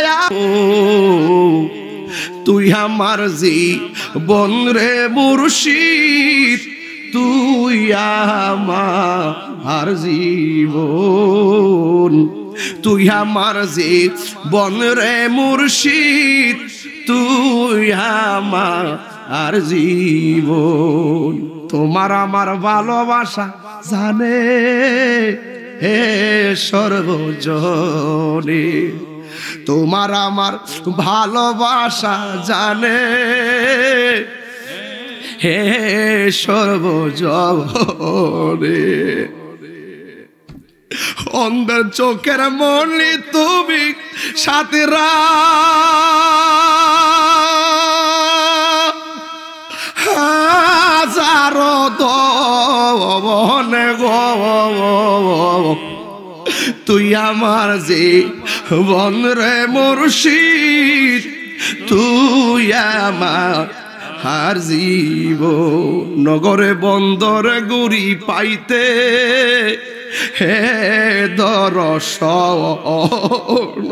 তুই আমার জীবন রে মুর্শিদ, তুই আমার জীবন, তুই আমার জীবন রে মুর্শিদ, তুই আমার আর জীবন। তোমার আমার ভালোবাসা জানে হে সর্বজনে তোমার আমার ভালোবাসা জানে হে সর্বজনে অন্ধের চোখের মনি তুমি সাথীরা হাজারো দনে গো তুই আমার যে বন্ধরে মুর্শিদ তুই আমার হার জীব নগরে বন্দরে গুরি পাইতে হে দর্শন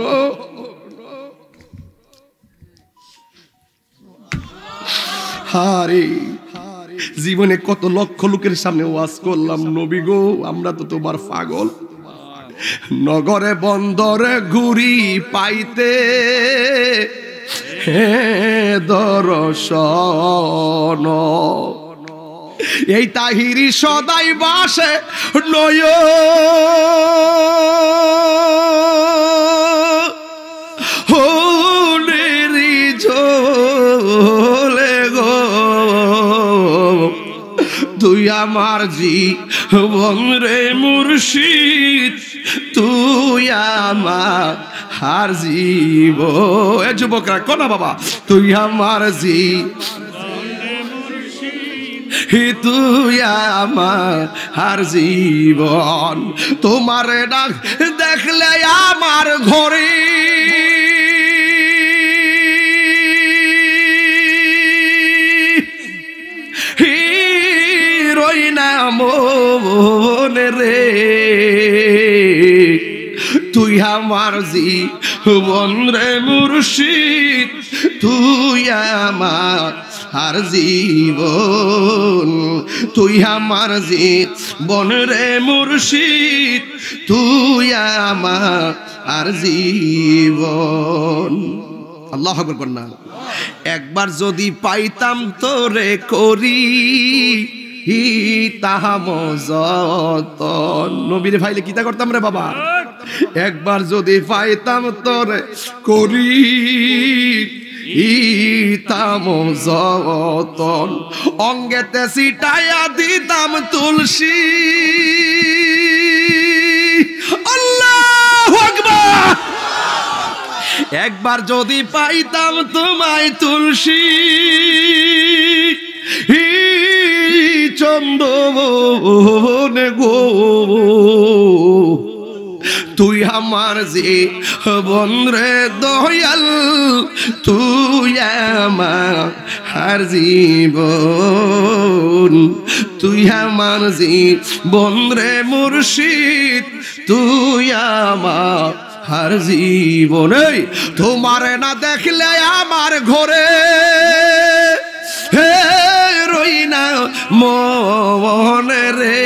হারে জীবনে কত লক্ষ লোকের সামনে ওয়াজ করলাম নবী গো আমরা তো তোমার পাগল নগরে বন্দরে ঘুরি পাইতে হে দর্শন এই তাহিরি সদাই বাসে নয় হোলেরি ঝোলে গো তুই আমার জীবন রে মুর্শিদ তুই আমার হার জীব এ যুবকরা কোনা বাবা তুই আমার জীবন তুই আমার হার জীবন তোমার ডাক দেখলে আমার ঘরে রই না মনে রে তুই আমার জীবন রে মুর্শিদ তুই আমার হার জীবন তুই আমার জীবন রে মুর্শিদ তুই আমার আর জীবন আল্লাহু আকবার করনা একবার যদি পাইতাম তোরে করি তাহা মজত নবীর ভাইলে কিতা করতাম রে বাবা একবার যদি পাইতাম তোরে করি ইতাম যতন অঙ্গেতে সিটায়া দিতাম তুলসী আল্লাহু আকবার একবার যদি পাইতাম তোমায় তুলসী চন্দন গো তুই আমার জীবন রে দয়াল তুই আমার হার জীবন তুই আমার জীবন রে মুর্শিদ তুই আমার হার জীবন তোমার না দেখলে আমার ঘরে হে রই না মনে রে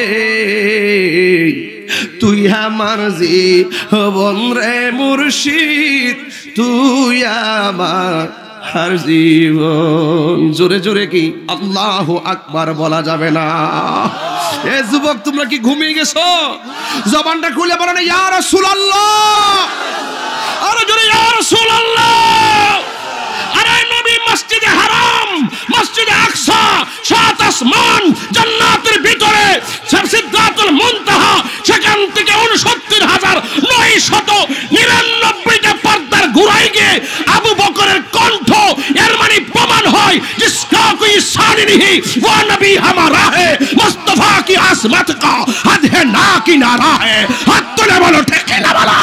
তুই আমার জীবন রে মুর্শিদ তুই আমার হার জীবন জোরে জোরে কি আল্লাহু আকবার বলা যাবে না এ যুবক তোমরা কি ঘুমিয়ে গেছো জবানটা খুলে বলো না ইয়া রাসূলুল্লাহ আরে জোরে ইয়া রাসূলুল্লাহ আরে নবী মসজিদে হারাম মসজিদে আকসা সাত আসমান জান্নাতের ভিতরে সিদরাতুল মুনতাহা সেখান থেকে ঊনসত্তর হাজার নয়শত নিরানব্বইটা পর্দার ঘুরাই গিয়ে আবু বকরের কণ্ঠ এর মানে প্রমাণ হয় जिसका कोई शान नहीं वो नबी हमारा है मुस्तफा की आसमत का हद है ना किनारा है हाथ तोले बोलो ठेके ना बोलो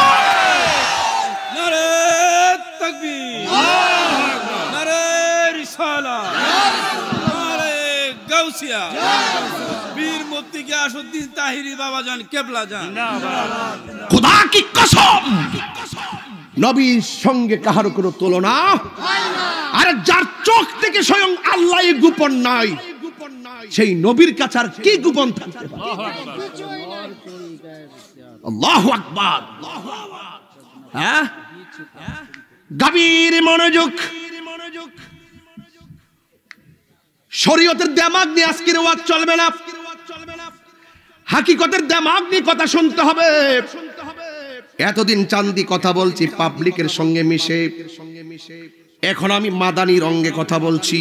नारे तकबीर नारे रिसाला नारे गौसिया पीर मुफ्ती गियासुद्दीन ताहिरी बाबा जान केबला जान खुदा की कसम নবীর সঙ্গে কাহার কোনো তুলনা হয় না আর যার চোখ থেকে স্বয়ং আল্লাহই গোপন নাই সেই নবীর কাছে আর কি গোপন থাকতে পারে আল্লাহু আকবার হ্যাঁ গভীর মনোযোগ শরীয়তের দেমাগ নিয়ে আজকের ওয়াজ চলবে না হাকিকতের দিমাগ নিয়ে কথা শুনতে হবে। এতদিন চান্দি কথা বলছি পাবলিকের সঙ্গে মিশে, এখন আমি মাদানী রঙে কথা বলছি।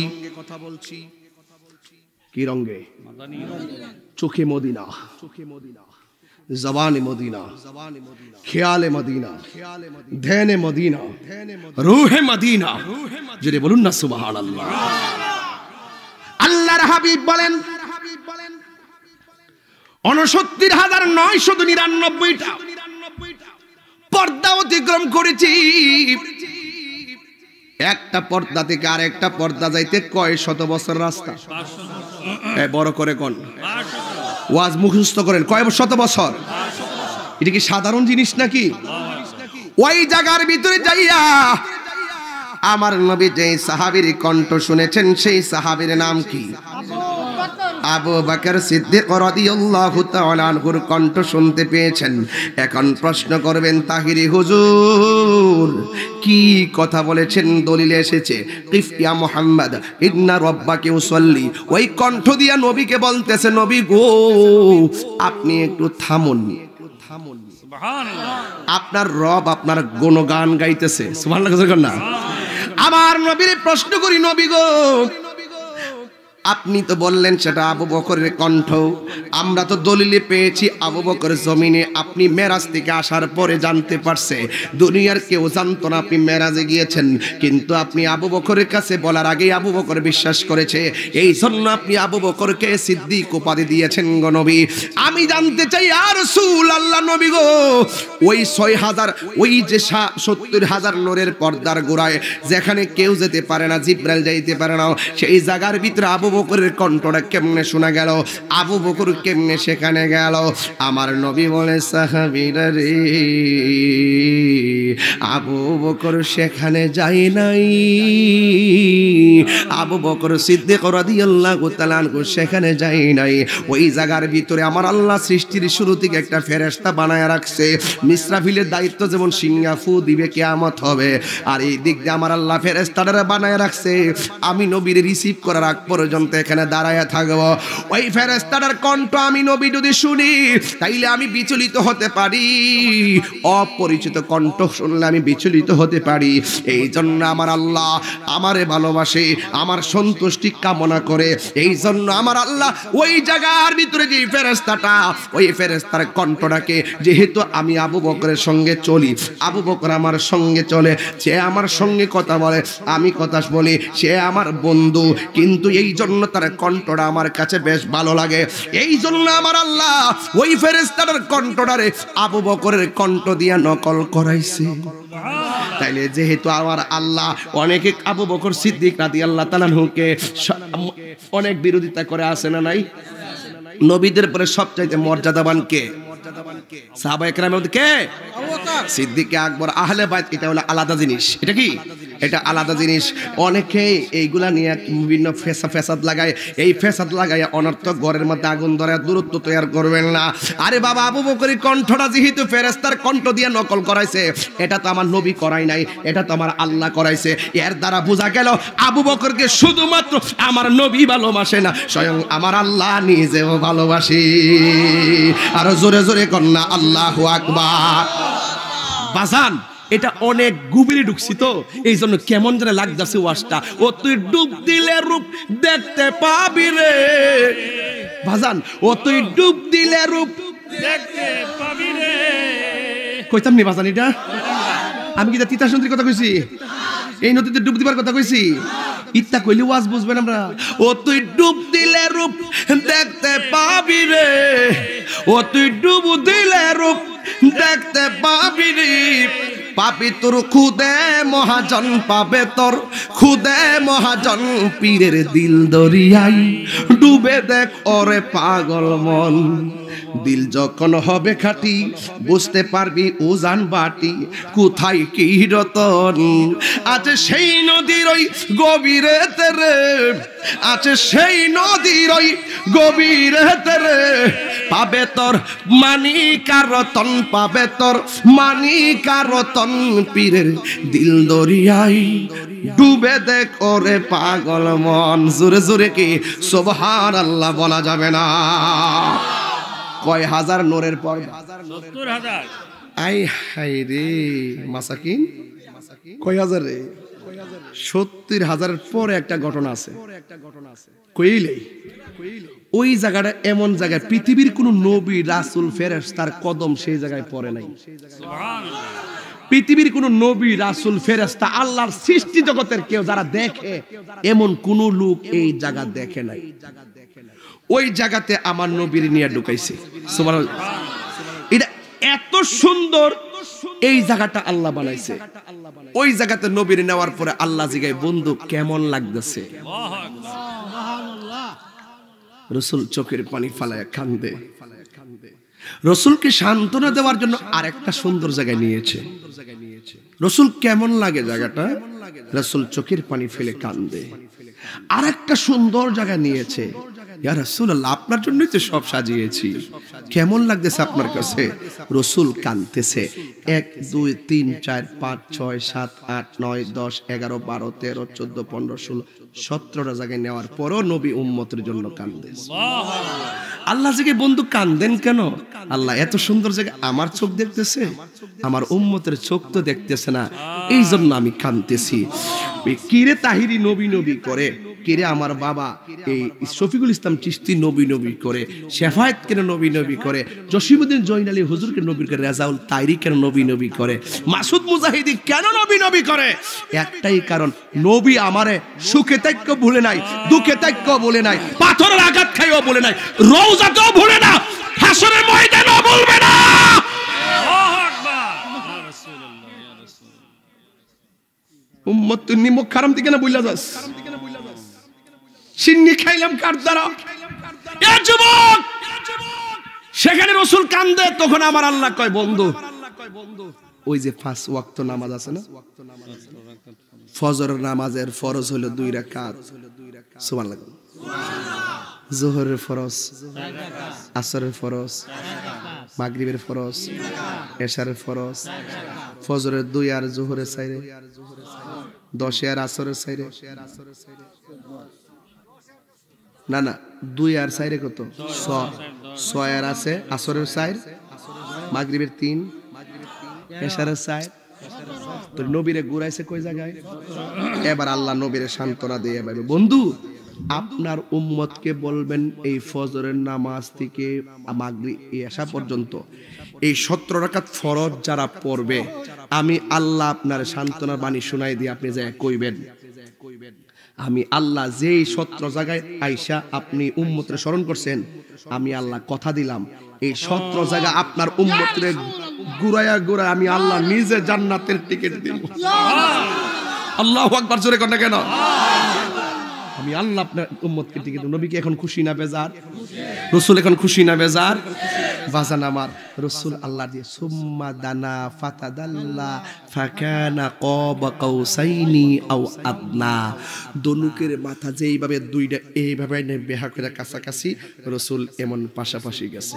কি রঙে? চোখে মদিনা, জবানে মদিনা, খেয়ালে মদিনা, ধ্যানে মদিনা, রূহে মদিনা। যদি বলুন না সুবহানাল্লাহ। আল্লাহর হাবিব বলেন উনসত্তর হাজার নয়শো নিরানব্বইটা পর্দা অতিক্রম করেছি। একটা পর্দা থেকে আরেকটা পর্দা যাইতে কয় শত বছর রাস্তা? বড় করে কোন ওয়াজ মুখস্থ করেন, কয় শত বছর? এটা কি সাধারণ জিনিস নাকি? ওই জায়গার ভিতরে যাইয়া আমার নবী যে সাহাবীর কণ্ঠ শুনেছেন, সেই সাহাবীর নাম কি? আবু বকর সিদ্দিক রাদিয়াল্লাহু তাআলা আনহুর কণ্ঠ শুনতে পেয়েছেন। এখন প্রশ্ন করবেন, তাহিরি হুজুর কি কথা বলেছেন? দলিলে এসেছে কিফ ইয়া মুহাম্মদ ইন্না রাব্বাকা ইউসাল্লি। ওই কণ্ঠ দিয়া নবীকে বলতেছে, নবী গো আপনি একটু থামুন, সুবহানাল্লাহ। আপনার রব আপনার গুণগান গাইতেছে, সুবহানাল্লাহ না? আমার নবীর প্রশ্ন করি, নবী গো আপনি তো বললেন সেটা আবু বকরের কণ্ঠ, আমরা তো দলিলে পেয়েছি আবু বকর জমিনে আপনি মেরাজ থেকে আসার পরে জানতে পারছে, দুনিয়ার কেউ জানতো না আপনি মেরাজে গিয়েছেন, কিন্তু আপনি আবু বকরের কাছে বলার আগেই আবু বকর বিশ্বাস করেছে, এই জন্য আপনি আবু বকরকে সিদ্দিক উপাধি দিয়েছেন গো নবী। আমি জানতে চাই ইয়া রাসূলুল্লাহ, নবী গো ওই ছয় হাজার ওই যে সত্তর হাজার নূরের পর্দার গোড়ায় যেখানে কেউ যেতে পারে না, জিবরাইল যাইতে পারে না, সেই জায়গার ভিতরে আবু বকরের কণ্ঠটা কেমনে শোনা গেল? আবু বকর কেমনে সেখানে গেল? আমার নবী বলে, সাহাবীরা রে আবু বকর সেখানে যায় নাই, আবু বকর সিদ্দিক রাদিয়াল্লাহু তাআলা আনহু সেখানে যায় নাই। ওই জায়গার ভিতরে আমার আল্লাহ সৃষ্টির শুরু থেকে একটা ফেরেশতা বানায় রাখছে। ইসরাফিলের দায়িত্ব যেমন সিংহা ফু দিবে কিয়ামত হবে, আর এই দিক দিয়ে আমার আল্লাহ ফেরেশতারা বানায় রাখছে আমি নবীর রিসিভ করার আগ পর্যন্ত এখানে দাঁড়ায়া থাকবো। ওই ফেরেশতার কণ্ঠ আমি নবী যদি শুনি তাইলে আমি বিচলিত হতে পারি, অপরিচিত কণ্ঠ শুনলে আমি বিচলিত হতে পারি। এই জন্য আমার আল্লাহ আমারে ভালোবাসে, আমার সন্তুষ্টি কামনা করে, এই জন্য আমার আল্লাহ ওই জায়গার ভিতরে যে ফেরেশতাটা, ওই ফেরেশতার কণ্ঠটাকে যেহেতু আমি আবু বকরের সঙ্গে চলি, আবু বকর আমার সঙ্গে চলে, সে আমার সঙ্গে কথা বলে, আমি কথা বলি, সে আমার বন্ধু, কিন্তু এই জন্য তার কণ্ঠটা আমার কাছে বেশ ভালো লাগে। এই জন্য আমার আল্লাহ ওই ফেরেশতার কণ্ঠটারে আবু বকরের কণ্ঠ দিয়া নকল করাইছে। তাইলে যেহেতু আমার আল্লাহ অনেকে আবু বকর সিদ্দিক রাদিয়াল্লাহু তাআলা আনহুকে অনেক বিরোধিতা করে, আছে না নাই? নবীদের পরে সবচাইতে মর্যাদাবান কে? সাহাবায়ে কেরামের কে? সিদ্দিক আকবর, আহলে বাইত, এটা হলো আলাদা জিনিস। এটা কি? এটা আলাদা জিনিস। অনেকে এইগুলা নিয়ে বিভিন্ন ফেসা ফেসাদ লাগায়, এই ফেসাদ লাগায় অনর্থক ঘরের মধ্যে আগুন ধরে দূরত্ব তৈরি করবেন না। আরে বাবা, আবু বকরের কণ্ঠটা যেহেতু ফেরেশতার কণ্ঠ দিয়ে নকল করাইছে, এটা তো আমার নবী করাই নাই, এটা তো আমার আল্লাহ করাইছে। এর দ্বারা বোঝা গেল আবু বকরকে শুধুমাত্র আমার নবী ভালোবাসে না, স্বয়ং আমার আল্লাহ নিজেও ভালোবাসে। আর জোরে জোরে কন্যা আল্লাহু আকবার। বাজান এটা অনেক গুবিলে ঢুকছি তো, এই জন্য কেমন যেন লাগতেছে ওয়াজটা। ও তুই ডুব দিলে রূপ দেখতে পাবি রে বাজান, ও তুই ডুব দিলে রূপ দেখতে পাবি রে। কইতাম নি বাজান এটা? আমি কি তিতা সুন্দরীর কথা কইছি? এই নদীতে ডুব দিবার কথা কইছি? ইত্তা কইলে ওয়াজ বুঝবেন আমরা। ও তুই ডুব দিলে রূপ দেখতে পাবি রে, ও তুই ডুব দিলে রূপ দেখতে পাবি রে, পাবি তোর খুদে মহাজন, পাবে তোর খুদে মহাজন, পীরের দিল দরিয়াই ডুবে দেখ ওরে পাগল মন। দিল যখন হবে খাঁটি বুঝতে পারবি উজান বাটি, কোথায় কি রতন আছে সেই নদীর ওই গভীরে তেরে, আছে সেই নদীর ওই গভীরে তেরে, পাবে তোর মানিকা রতন, পাবে তোর মানিকা রতন, পীরের দিল দরিয়াই ডুবে দেখ ওরে পাগল মন। জোরে জোরে কি সুবহানাল্লাহ বলা যাবে না? কয় হাজার নূরের পর্দা? সত্তর হাজার। আই হাই রে মাসাকিন, কয় হাজার রে? সত্তর হাজারের পরে একটা ঘটনা আছে, কইলে ওই জায়গাটা এমন জায়গায় পৃথিবীর কোন নবী রাসূল ফেরেশতার কদম সেই জায়গায় পড়ে নাই। পৃথিবীর কোন নবী রাসূল ফেরেশতা আল্লাহর সৃষ্টি জগতের কেউ যারা দেখে এমন কোন লোক এই জায়গা দেখে নাই। ওই জায়গাতে আমার নবীর নিয়ে ঢুকাইছে। সুবহানাল্লাহ। এটা এত সুন্দর এই জায়গাটা আল্লাহ বানাইছে। ওই জায়গাতে নবীর নেওয়ার পরে আল্লাহ জিগায় বন্ধু কেমন লাগতেছে? রাসূল চোখের পানি ফালায় কান্দে। রাসূলকে সান্ত্বনা দেওয়ার জন্য আরেকটা সুন্দর জায়গায় নিয়েছে। রাসূল কেমন লাগে জায়গাটা? রাসূল চোখের পানি ফেলে কান্দে। আরেকটা সুন্দর জায়গা নিয়েছে। ইয়া রাসূলুল্লাহ, আপনার জন্যই তো সব সাজিয়েছি, কেমন লাগতেছে আপনার কাছে? রাসূল কাঁদতেছে। এক দুই তিন চার পাঁচ ছয় সাত আট নয় দশ এগারো বারো তেরো চোদ্দ পনেরো ষোলো সতেরোটা জায়গায় নেওয়ার পরও নবী উম্মতের জন্য কাঁদতেছে। আল্লাহ জিগে বন্ধু কান্দেন কেন? আল্লাহ এত সুন্দর জায়গা আমার চোখ দেখতেছে, আমার উম্মতের চোখ তো দেখতেছে না, এই জন্য আমি কাঁদতেছি। কিরে তাহিরি নবী নবী করে, কিরে আমার বাবা এই শফিকুল ইসলাম চিশতি নবী নবী করে, শেফায়েত কেন নবী নবী করে, জসিমউদ্দিন জয়নালী হুজুরকে নবী করে, রেজাউল তাইরি কেন নবী নবী করে, মাসুদ মুজাহিদি কেন নবী নবী করে? একটাই কারণ, নবী আমারে সুখে থাকতেও ভুলে নাই, দুঃখে থাকতেও ভুলে নাই, পাথরের আঘাত খাইও ভুলে নাই, রওজাতেও ভুলে না, হাসরের ময়দানেও ভুলবে না। উম্মত তুই নিমক খারাম দিকে না বুইলা যাস? সিন্নি খাইলাম কার দ্বারা? এ যুবক, সেখানে রাসূল কান্দে। তখন আমার আল্লাহ কয় বন্ধু, ওই যে পাঁচ ওয়াক্ত নামাজ আছে না, ফজরের নামাজের ফরজ হলো দুই রাকাত, সুবহানাল্লাহ। যোহরের ফরজ, আসরের ফরজ, মাগরিবের ফরজ, এশারের ফরজ, ফজরের দুই আর যোহরের চাইরে, দশে আর আসরের চাইরে, না না দুই আর চাইরে কত? ছয় আর আছে আসরের চাইর, মাগরিবের তিন, এশারের চাইর। তো নবীরে ঘুরাইছে কই জায়গায়? এবার আল্লাহ নবীরে সান্ত্বনা দিয়ে বলবে বন্ধু, আপনার উম্মতকে বলবেন এই ফজরের নামাজ থেকে মাগরিব এশা পর্যন্ত এই সতেরো রাকাত ফরজ যারা পড়বে, আমি আল্লাহ আপনার সান্ত্বনার বাণী শোনাই দিয়ে আপনি যা কইবেন, আমি আল্লাহ যেই সতেরো জায়গায় আইসা আপনি উম্মতের স্মরণ করছেন, আমি আল্লাহ কথা দিলাম এই সতেরো জায়গা আপনার উম্মতের গুরায়া গুরায় আমি আল্লাহ নিজে জান্নাতের টিকিট দিব। আল্লাহু আকবার, জোরে কথা কেন? আমি আল্লাহ আপনার উম্মতকে টিকিট দেব। নবী কি এখন খুশি না বেজার? রাসূল এখন খুশি না বেজার? বাজান আমার, রাসূল আল্লাহ দিয়ে সুম্মা দানা ফাতাদাল্লা ফাকানা কাবা কাউসাইনি আও আদনা, দনুকের মাথা যেইভাবে দুইটা এইভাবে বেহা করে কাছাকাছি, রাসূল এমন পাশাপাশি গেছে।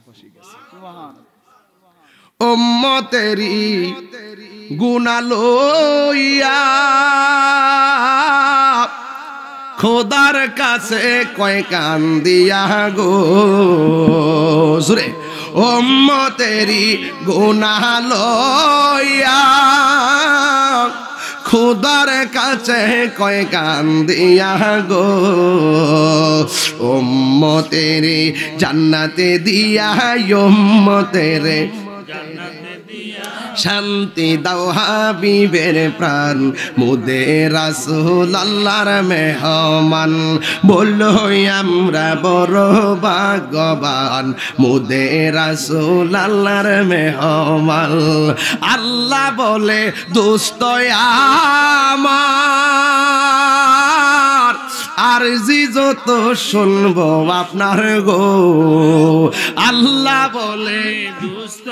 উম্মতেরি গুনাহ লইয়া খোদার কাছে কয় কান্দিয়া গো, সুরে উম্মতেরি গুনাহ লইয়া খোদার কাছে কয় কান্দিয়া গো, উম্মতেরি জান্নাতে দিয়া উম্মতেরে শান্তি দাও হাবিবের প্রাণ, মুদে রাসূল আল্লাহর মেহমান, বলো আমরা বড় ভাগ্যবান, মুদে রাসূল আল্লাহর মেহমান। আল্লাহ বলে দোস্ত আমার, আরজি যত শুনবো আপনার গো, আল্লাহ বলে দোস্ত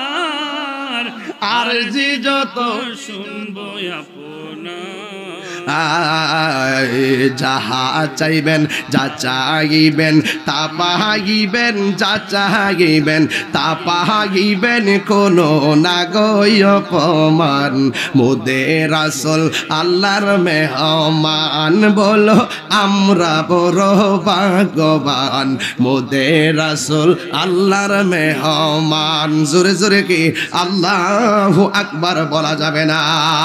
আমার, আরজি যত শুনবো আপনার, নাই, যাহা চাইবেন যা চাইবেন তা পাইবেন, যা চাইবেন তা পাইবেন, কোনো না গই অপমান। মোদের রাসূল আল্লাহর মেহমান, বলো আমরা বড় ভাগ্যবান। মোদের রাসূল আল্লাহর মেহমান। জোরে জোরে কি আল্লাহু আকবার বলা যাবে না?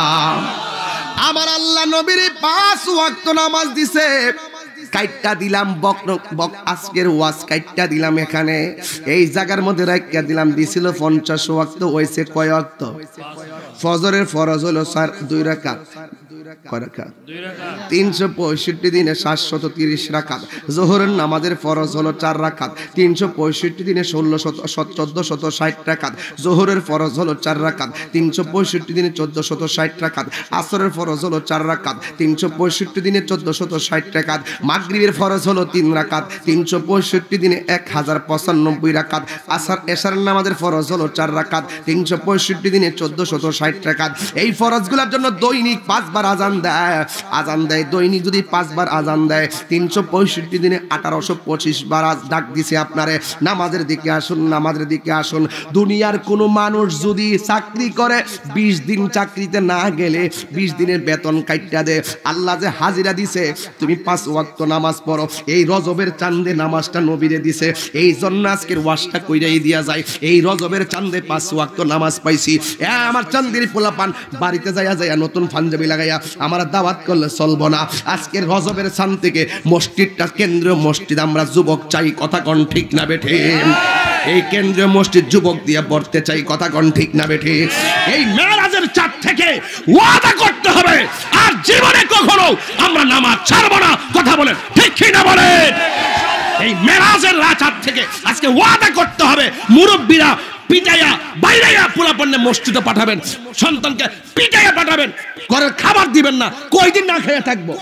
আমার আল্লাহ নবীর পাঁচ ওয়াক্ত নামাজ দিছে। কাইটটা দিলাম বক বক আজকের ওয়াজ কাইটটা দিলাম এখানে এই জায়গার মধ্যে রাখিয়া দিলাম। দিছিল পঞ্চাশ ওয়াক্ত, হইছে কয় ওয়াক্ত? ফজরের ফরজ হলো চার দুই রাকাত, কয় রাকাত? দুই রাকাত। তিনশো পঁয়ষট্টি দিনে সাতশত তিরিশ রাকাত। যোহরের নামাজের ফরজ হলো চার রাকাত, তিনশো পঁয়ষট্টি দিনে ষোলো শত চোদ্দ শত ষাট রাকাত। যোহরের ফরজ হলো চার রাকাত, তিনশো পঁয়ষট্টি দিনে চোদ্দ শত ষাট রাকাত। আসরের ফরজ হলো চার রাকাত, তিনশো পঁয়ষট্টি দিনে চোদ্দ শত ষাট রাকাত। মাগরিবের ফরজ হলো তিন রাকাত, তিনশো পঁয়ষট্টি দিনে এক হাজার পঁচানব্বই রাকাত। আসর এশারের নামাজের ফরজ হলো চার রাকাত, তিনশো পঁয়ষট্টি দিনে চোদ্দ শত ষাট রাকাত। এই ফরজগুলোর জন্য দৈনিক পাঁচবার আজান দেয়, আজান দেয় দৈনিক যদি পাঁচবার আজান দেয়, তিনশো পঁয়ষট্টি দিনে আঠারোশো পঁচিশ বার ডাক দিছে আপনারে নামাজের দিকে আসুন, নামাজের দিকে আসুন। দুনিয়ার কোনো মানুষ যদি চাকরি করে বিশ দিন চাকরিতে না গেলে বিশ দিনের বেতন কাইটা দে। আল্লাহ যে হাজিরা দিছে তুমি পাঁচ ওয়াক্ত নামাজ পড়ো, এই রজবের চাঁদে নামাজটা নবীরে দিছে, এই জন্য আজকের ওয়াজটা কইরাই দিয়া যায়। এই রজবের চাঁদে পাঁচ ওয়াক্ত নামাজ পাইছি। এ আমার চাঁদের পোলাপান বাড়িতে যাইয়া যাইয়া নতুন পাঞ্জাবি লাগাইয়া আমার দাওয়াত করলে চলবো না। আজকের রজবের চাঁদ থেকে মসজিদটা কেন্দ্রীয় মসজিদ আমরা যুবক চাই, কথা কোন ঠিক না বেঠে? এই কেন্দ্রীয় মসজিদ যুবক দিয়ে ভরতে চাই, কথা কোন ঠিক না বেঠে? এই মেরাজের চাঁদ থেকে ওয়াদা করতে হবে আর জীবনে কখনো আমরা নামাজ ছাড়বো না, কথা বলেন ঠিক কি না বলেন? এই মেরাজের রাত থেকে আজকে ওয়াদা করতে হবে। মুরব্বীরা পিটাইয়া বাইরাইয়া পোলাপন্নে মসজিদে পাঠাবেন, সন্তানকে পিটাইয়া পাঠাবেন, ঘরের খাবার দিবেন না, কয়দিন না খেয়ে থাকবো,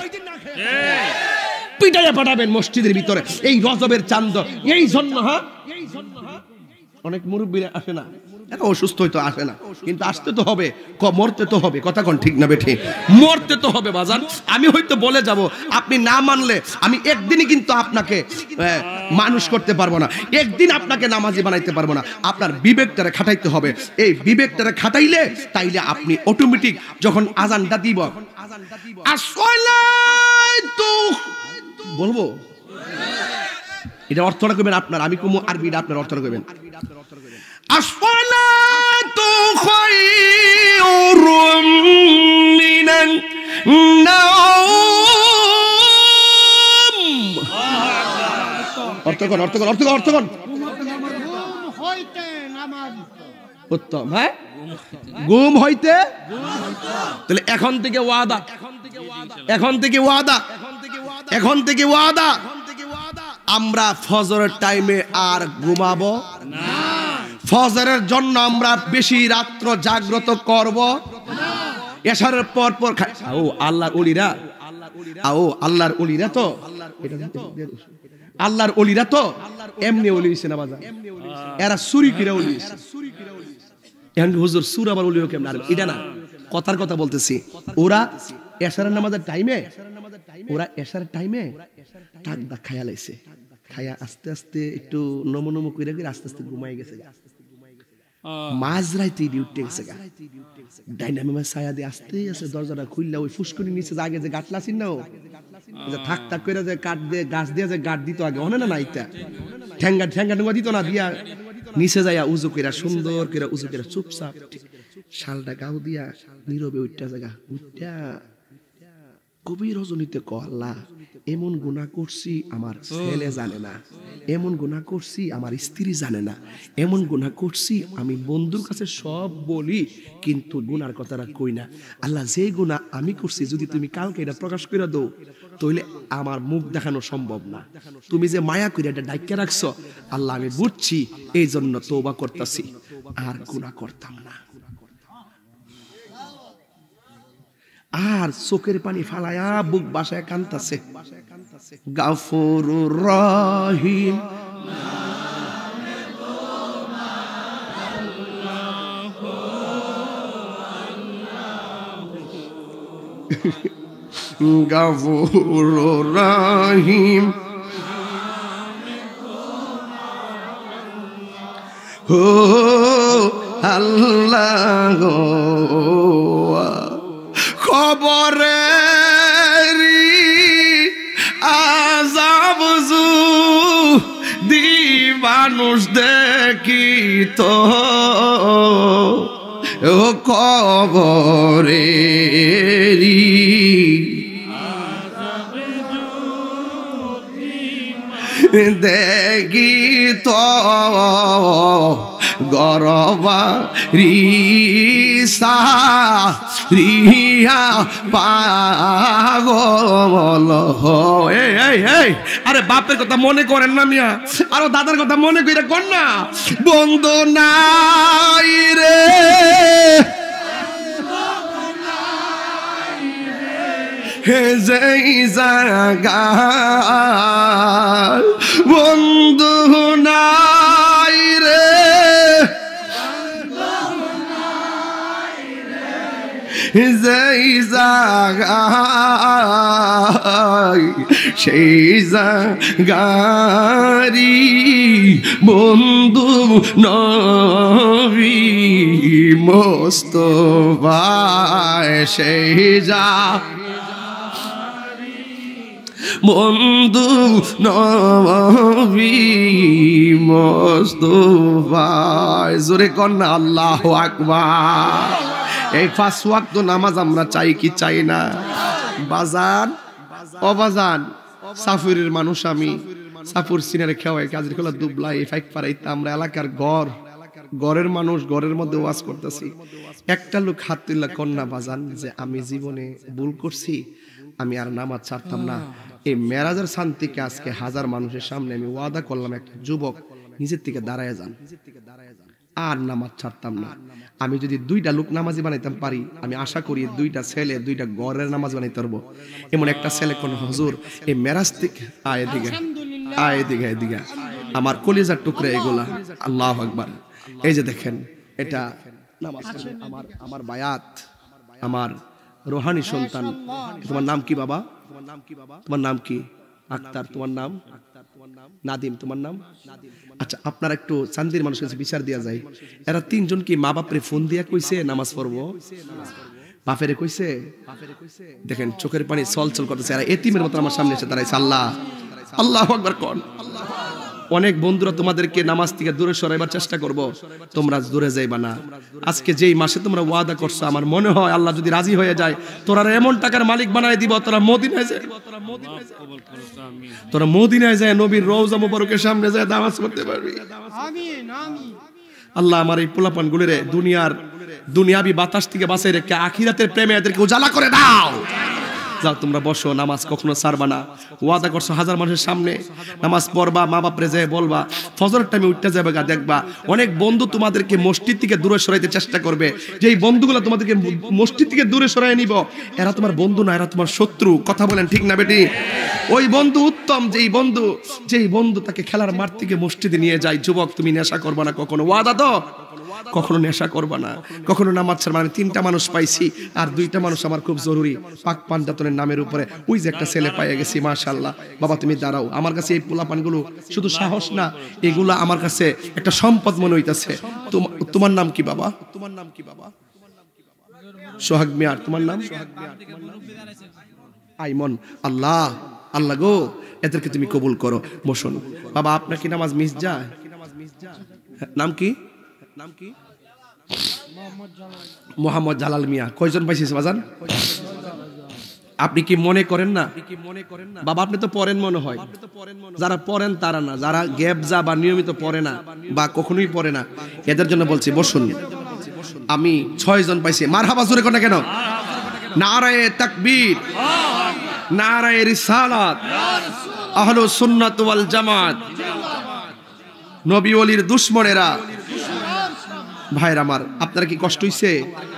পিটাইয়া পাঠাবেন মসজিদের ভিতরে। এই রজবের চাঁদ এই জন্য হ্যাঁ অনেক মুরব্বীরা আসে না, এত অসুস্থ হয়তো আসে না, কিন্তু আসতে তো হবে, মরতে তো হবে, কথা কোন ঠিক না বেঠে? মরতে তো হবে বাজান। আমি হয়তো বলে যাব, আপনি না মানলে আমি একদিনই কিন্তু আপনাকে মানুষ করতে পারবো না, একদিন আপনাকে নামাজি বানাইতে পারবো না। আপনার বিবেকটারে খাটাইতে হবে। এই বিবেকটারে খাটাইলে তাইলে আপনি অটোমেটিক যখন আজানটা দিব বলবো, এটা অর্থটা করবেন আপনার, আমি কমু আরবিটা আপনার অর্থটা করবেন। আসসালাতু খায়রুম মিনান নাওম। অর্থ কোন অর্থ কোন অর্থ কোন অর্থ কোন উত্তম, হ্যাঁ ঘুম হইতে। তাহলে এখন থেকে ওয়াদা, এখন থেকে ওয়াদা, এখন থেকে ওয়াদা, আমরা ফজরের টাইমে আর ঘুমাবো না। ফজরের জন্য আমরা বেশি রাত্র জাগ্রত করব না। এশারের পর পর ও আল্লাহর ওলিরা, ও আল্লাহর ওলিরা তো আল্লাহর ওলিরা তো এমনি ওলি হইছে না বাজার, এরা চুরি করে ওলি হইছে। এখন হুজুর সুর আবার ওলি কেমন? আর এটা না, কথার কথা বলতেছি। ওরা এশারের নামাজের টাইমে, ওরা এশারের টাইমে টাক দা খায়া লাইছে, খায়া আস্তে আস্তে একটু নম নম কইরা কইরা আস্তে আস্তে ঘুমাই গেছে। মাঝরাইতে উঠে গেছে গা, ডাইনামিক ছায়া দিয়ে আস্তে আস্তে দরজাটা খুললা ওই ফুসকুনির নিচে আগে যে গাটলা ছিল না, ও থাক থাক করে যে কাঠ দিয়ে গাছ দিয়ে যে গাঠ দিত আগে, অনে না না ইটা ঠ্যাঙ্গা ঠ্যাঙ্গা ঠেঙ্গা দিত না, দিয়া নিচে যাইয়া উজু কইরা সুন্দর করে উজু কইরা চুপচাপ শালটা গাও দিয়া নীরবে উঠটা জায়গা উঠটা কবির রজনীতে ক আল্লাহ এমন গুনাহ করছি আমার ছেলে জানে না, এমন গুনাহ করছি আমার স্ত্রী জানে না, এমন গুনাহ করছি আমি বন্ধুর কাছে সব বলি কিন্তু গুনার কথাটা কই না। আল্লাহ যে গুনাহ আমি করছি যদি তুমি কালকে এটা প্রকাশ করে দাও তাহলে আমার মুখ দেখানো সম্ভব না। তুমি যে মায়া করে এটা ডাইকা রাখছো আল্লাহ আমি বুঝছি, এই জন্য তওবা করতেছি, আর গুনাহ করতাম না। আর চোখের পানি ফালায়া বুক বাসায় কান্তাছে। গাফুরুর রহিম গাফুরুর রহিম ও আল্লাহ খবরেরি আযাব যদি মানুষ দেখিত ও কবরেরি দেখিত গরবা রিসা রিয়া পাগল এই এই এই আরে বাপের কথা মনে করেন না মিয়া, আরো দাদার কথা মনে কইরা কোন না বন্ধু নাই রে হে যেই জায়গা বন্ধু নাই রে যেই জায়গা সেই জায়গারি বন্ধু নবী মুস্তাফা সেই যা বন্ধু নবী মুস্তাফা জোরে কন্যা আল্লাহু আকবার। এই পাঁচ ওয়াক্ত নামাজ আমরা চাই কি চাই না? বাজান অবাজান সাফুরের মানুষ আমি, সাফুর সিনারে খেওয়াই কাজের খোলা দুবলাই ফাইক পারাইতে আমরা এলাকার গড় গড়ের মানুষ গড়ের মধ্যে ওয়াজ করতেছি। একটা লোক হাত তুললা কন্যা বাজান যে আমি জীবনে ভুল করছি, আমি আর নামাজ ছাড়তাম না। এই মেরাজের শান্তিকে আজকে হাজার মানুষের সামনে আমি ওয়াদা করলাম, একটা যুবক নিজের থেকে দাঁড়ায় যান, আর নামাজ ছাড়তাম না। আমি যদি দুইটা লোক নামাজি বানাইতাম পারি, আমি আশা করি দুইটা ছেলে দুইটা গড়ের নামাজ বানাইতে পারবো। এমন একটা ছেলে কোন হুজুর এই মেরাজ থেকে আয় দিকে আয় দিকে এদিকে আমার কলিজার টুকরা এগুলা। আল্লাহু আকবার। এই যে দেখেন এটা নামাজ, আমার আমার বায়াত, আমার রোহানি সন্তান। তোমার নাম কি বাবা? তোমার নাম কি বাবা? তোমার নাম কি? আক্তার। তোমার নাম? নাদিম। তোমার নাম? আচ্ছা, আপনারা একটু চান্দির মানুষের কাছে বিচার দেওয়া যায়, এরা তিনজন কি মা বাপরে ফোন দিয়া কইছে নামাজ পড়বো? বাপেরে কইছে? দেখেন চোখের পানি চলচল করতেছে। এরা এতিমের মতো আমার সামনে এসে দাঁড়াইছে। আল্লাহ আল্লাহু আকবার কোন। অনেক বন্ধুরা তোমাদেরকে নামাজ থেকে দূরে সরাইবার চেষ্টা করব, তোমরা দূরে যাইবা না। আজকে যেই মাসে তোমরা ওয়াদা করছো, আমার মনে হয় আল্লাহ যদি রাজি হয়ে যায় তোরা এমন টাকার মালিক বানাই দিব, তোরা মদিনায় যায় তোরা মদিনায় যায় নবীর রওজা মুবারকের সামনে যায় নামাজ পড়তে পারবি। আমিন আমিন। আল্লাহ আমার এই পোলাপান গুলিরে দুনিয়ার দুনিয়াবি বাতাস থেকে বাঁচাই রেখে আখিরাতের প্রেমে এদেরকে উজালা করে দাও। যাও তোমরা বসো, নামাজ কখনো ছাড়বা না। ওয়াদা করছো হাজার মানুষের সামনে নামাজ পড়বা, মা বাপরে যায় বলবা, ফজরের টাইমে উঠতে যাবে গা। দেখবা অনেক বন্ধু তোমাদেরকে মসজিদ থেকে দূরে সরাইতে চেষ্টা করবে, যেই বন্ধুগুলো তোমাদেরকে মসজিদ থেকে দূরে সরাই নিব, এরা তোমার বন্ধু না, এরা তোমার শত্রু। কথা বলেন ঠিক না বেটি? ওই বন্ধু উত্তম যেই বন্ধু যেই বন্ধু তাকে খেলার মাঠ থেকে মসজিদে নিয়ে যায়। যুবক তুমি নেশা করবা না কখনো, ওয়াদা তো কখনো নেশা করবা না, কখনো নামাজ ছাড়বা না। তিনটা মানুষ পাইছি, আর দুইটা মানুষ আমার খুব জরুরি, পাক পাঞ্জাতনের নামের উপরে ওই যে একটা ছেলে পাইয়া গেছি। মাশাআল্লাহ বাবা তুমি দাঁড়াও। আমার কাছে এই পোলাপানগুলো শুধু সাহস না, এগুলা আমার কাছে একটা সম্পদ মনে হইতাছে। তোমার নাম কি বাবা? তোমার নাম কি বাবা? সোহাগ মিয়ার। তোমার নাম? আইমন। আল্লাহ আল্লাহ গো, এদেরকে তুমি কবুল করো। বসুন বাবা। আপনার কি নামাজ মিস যায়? নাম কি? নাম কি? মোহাম্মদ জালাল মিয়া। কয়জন পাইছিস বাজান? আপনি কি মনে করেন না বাবা? আপনি তো পড়েন মনে হয়। যারা পড়েন তারা না, যারা গ্যাপ যা বা নিয়মিত পড়ে না বা কখনোই পড়ে না, এদের জন্য বলছি বসুন। আমি ছয় জন পাইছি। মারহাবা জোরে কোন না কেন? নারায়ে তাকবীর, নারায়ে রিসালাত, আহলুস সুন্নাত ওয়াল জামাত, নবী ওলির দুশমনেরা। ভাইরা আমার, আপনারা কি কষ্ট হইছে?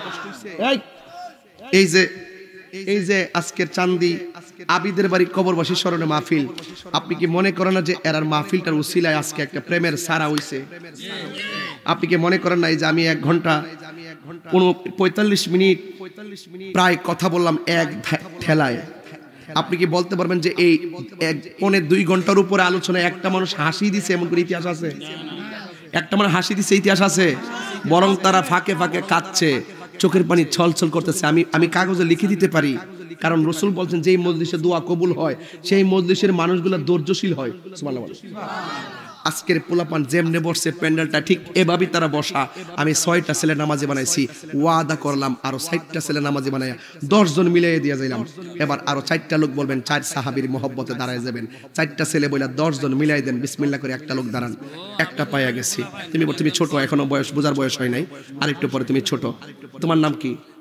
এই যে এই যে আজকের চান্দি আবিদের বাড়ি কবরবাসী স্মরণে মাহফিল, আপনি কি মনে করেন না যে এরার মাহফিলটার উসিলায় আজকে একটা প্রেমের সারা হইছে? আপনি কি মনে করেন না এই যে আমি এক ঘন্টা পঁয়তাল্লিশ মিনিট প্রায় কথা বললাম, এক ঠেলায়। আপনি কি বলতে পারবেন যে এই এক পৌনে দুই ঘন্টার উপরে আলোচনায় একটা মানুষ হাসি দিছে এমন করে ইতিহাস আছে? একটা মানুষ হাসি দিছে ইতিহাস আছে? বরং তারা ফাঁকে ফাঁকে কাঁদছে, চোখের পানি ছলছল করতেছে। আমি আমি কাগজে লিখে দিতে পারি, কারণ রাসূল বলছেন যেই মজলিসে দোয়া কবুল হয় সেই মজলিসের মানুষগুলো ধৈর্যশীল হয়। সুবহানাল্লাহ। আজকের পোলাপান যেমনে বসছে প্যান্ডেলটা ঠিক এভাবেই তারা বসা। আমি ছয়টা ছেলে নামাজি বানাইছি, ওয়াদা করলাম আরো ষাটটা ছেলে নামাজি বানাইয়া দশ জন মিলিয়ে দিয়ে যাইলাম। এবার আরো চারটা লোক বলবেন, চার সাহাবীর মহব্বতে দাঁড়ায় যাবেন। চারটা ছেলে বইলা দশ জন মিলাই দেন, বিসমিল্লাহ করে একটা লোক দাঁড়ান। একটা পাইয়া গেছি। তুমি তুমি ছোট, এখনো বয়স বোঝার বয়স হয় নাই, আরেকটু পরে তুমি ছোট। তোমার নাম কি?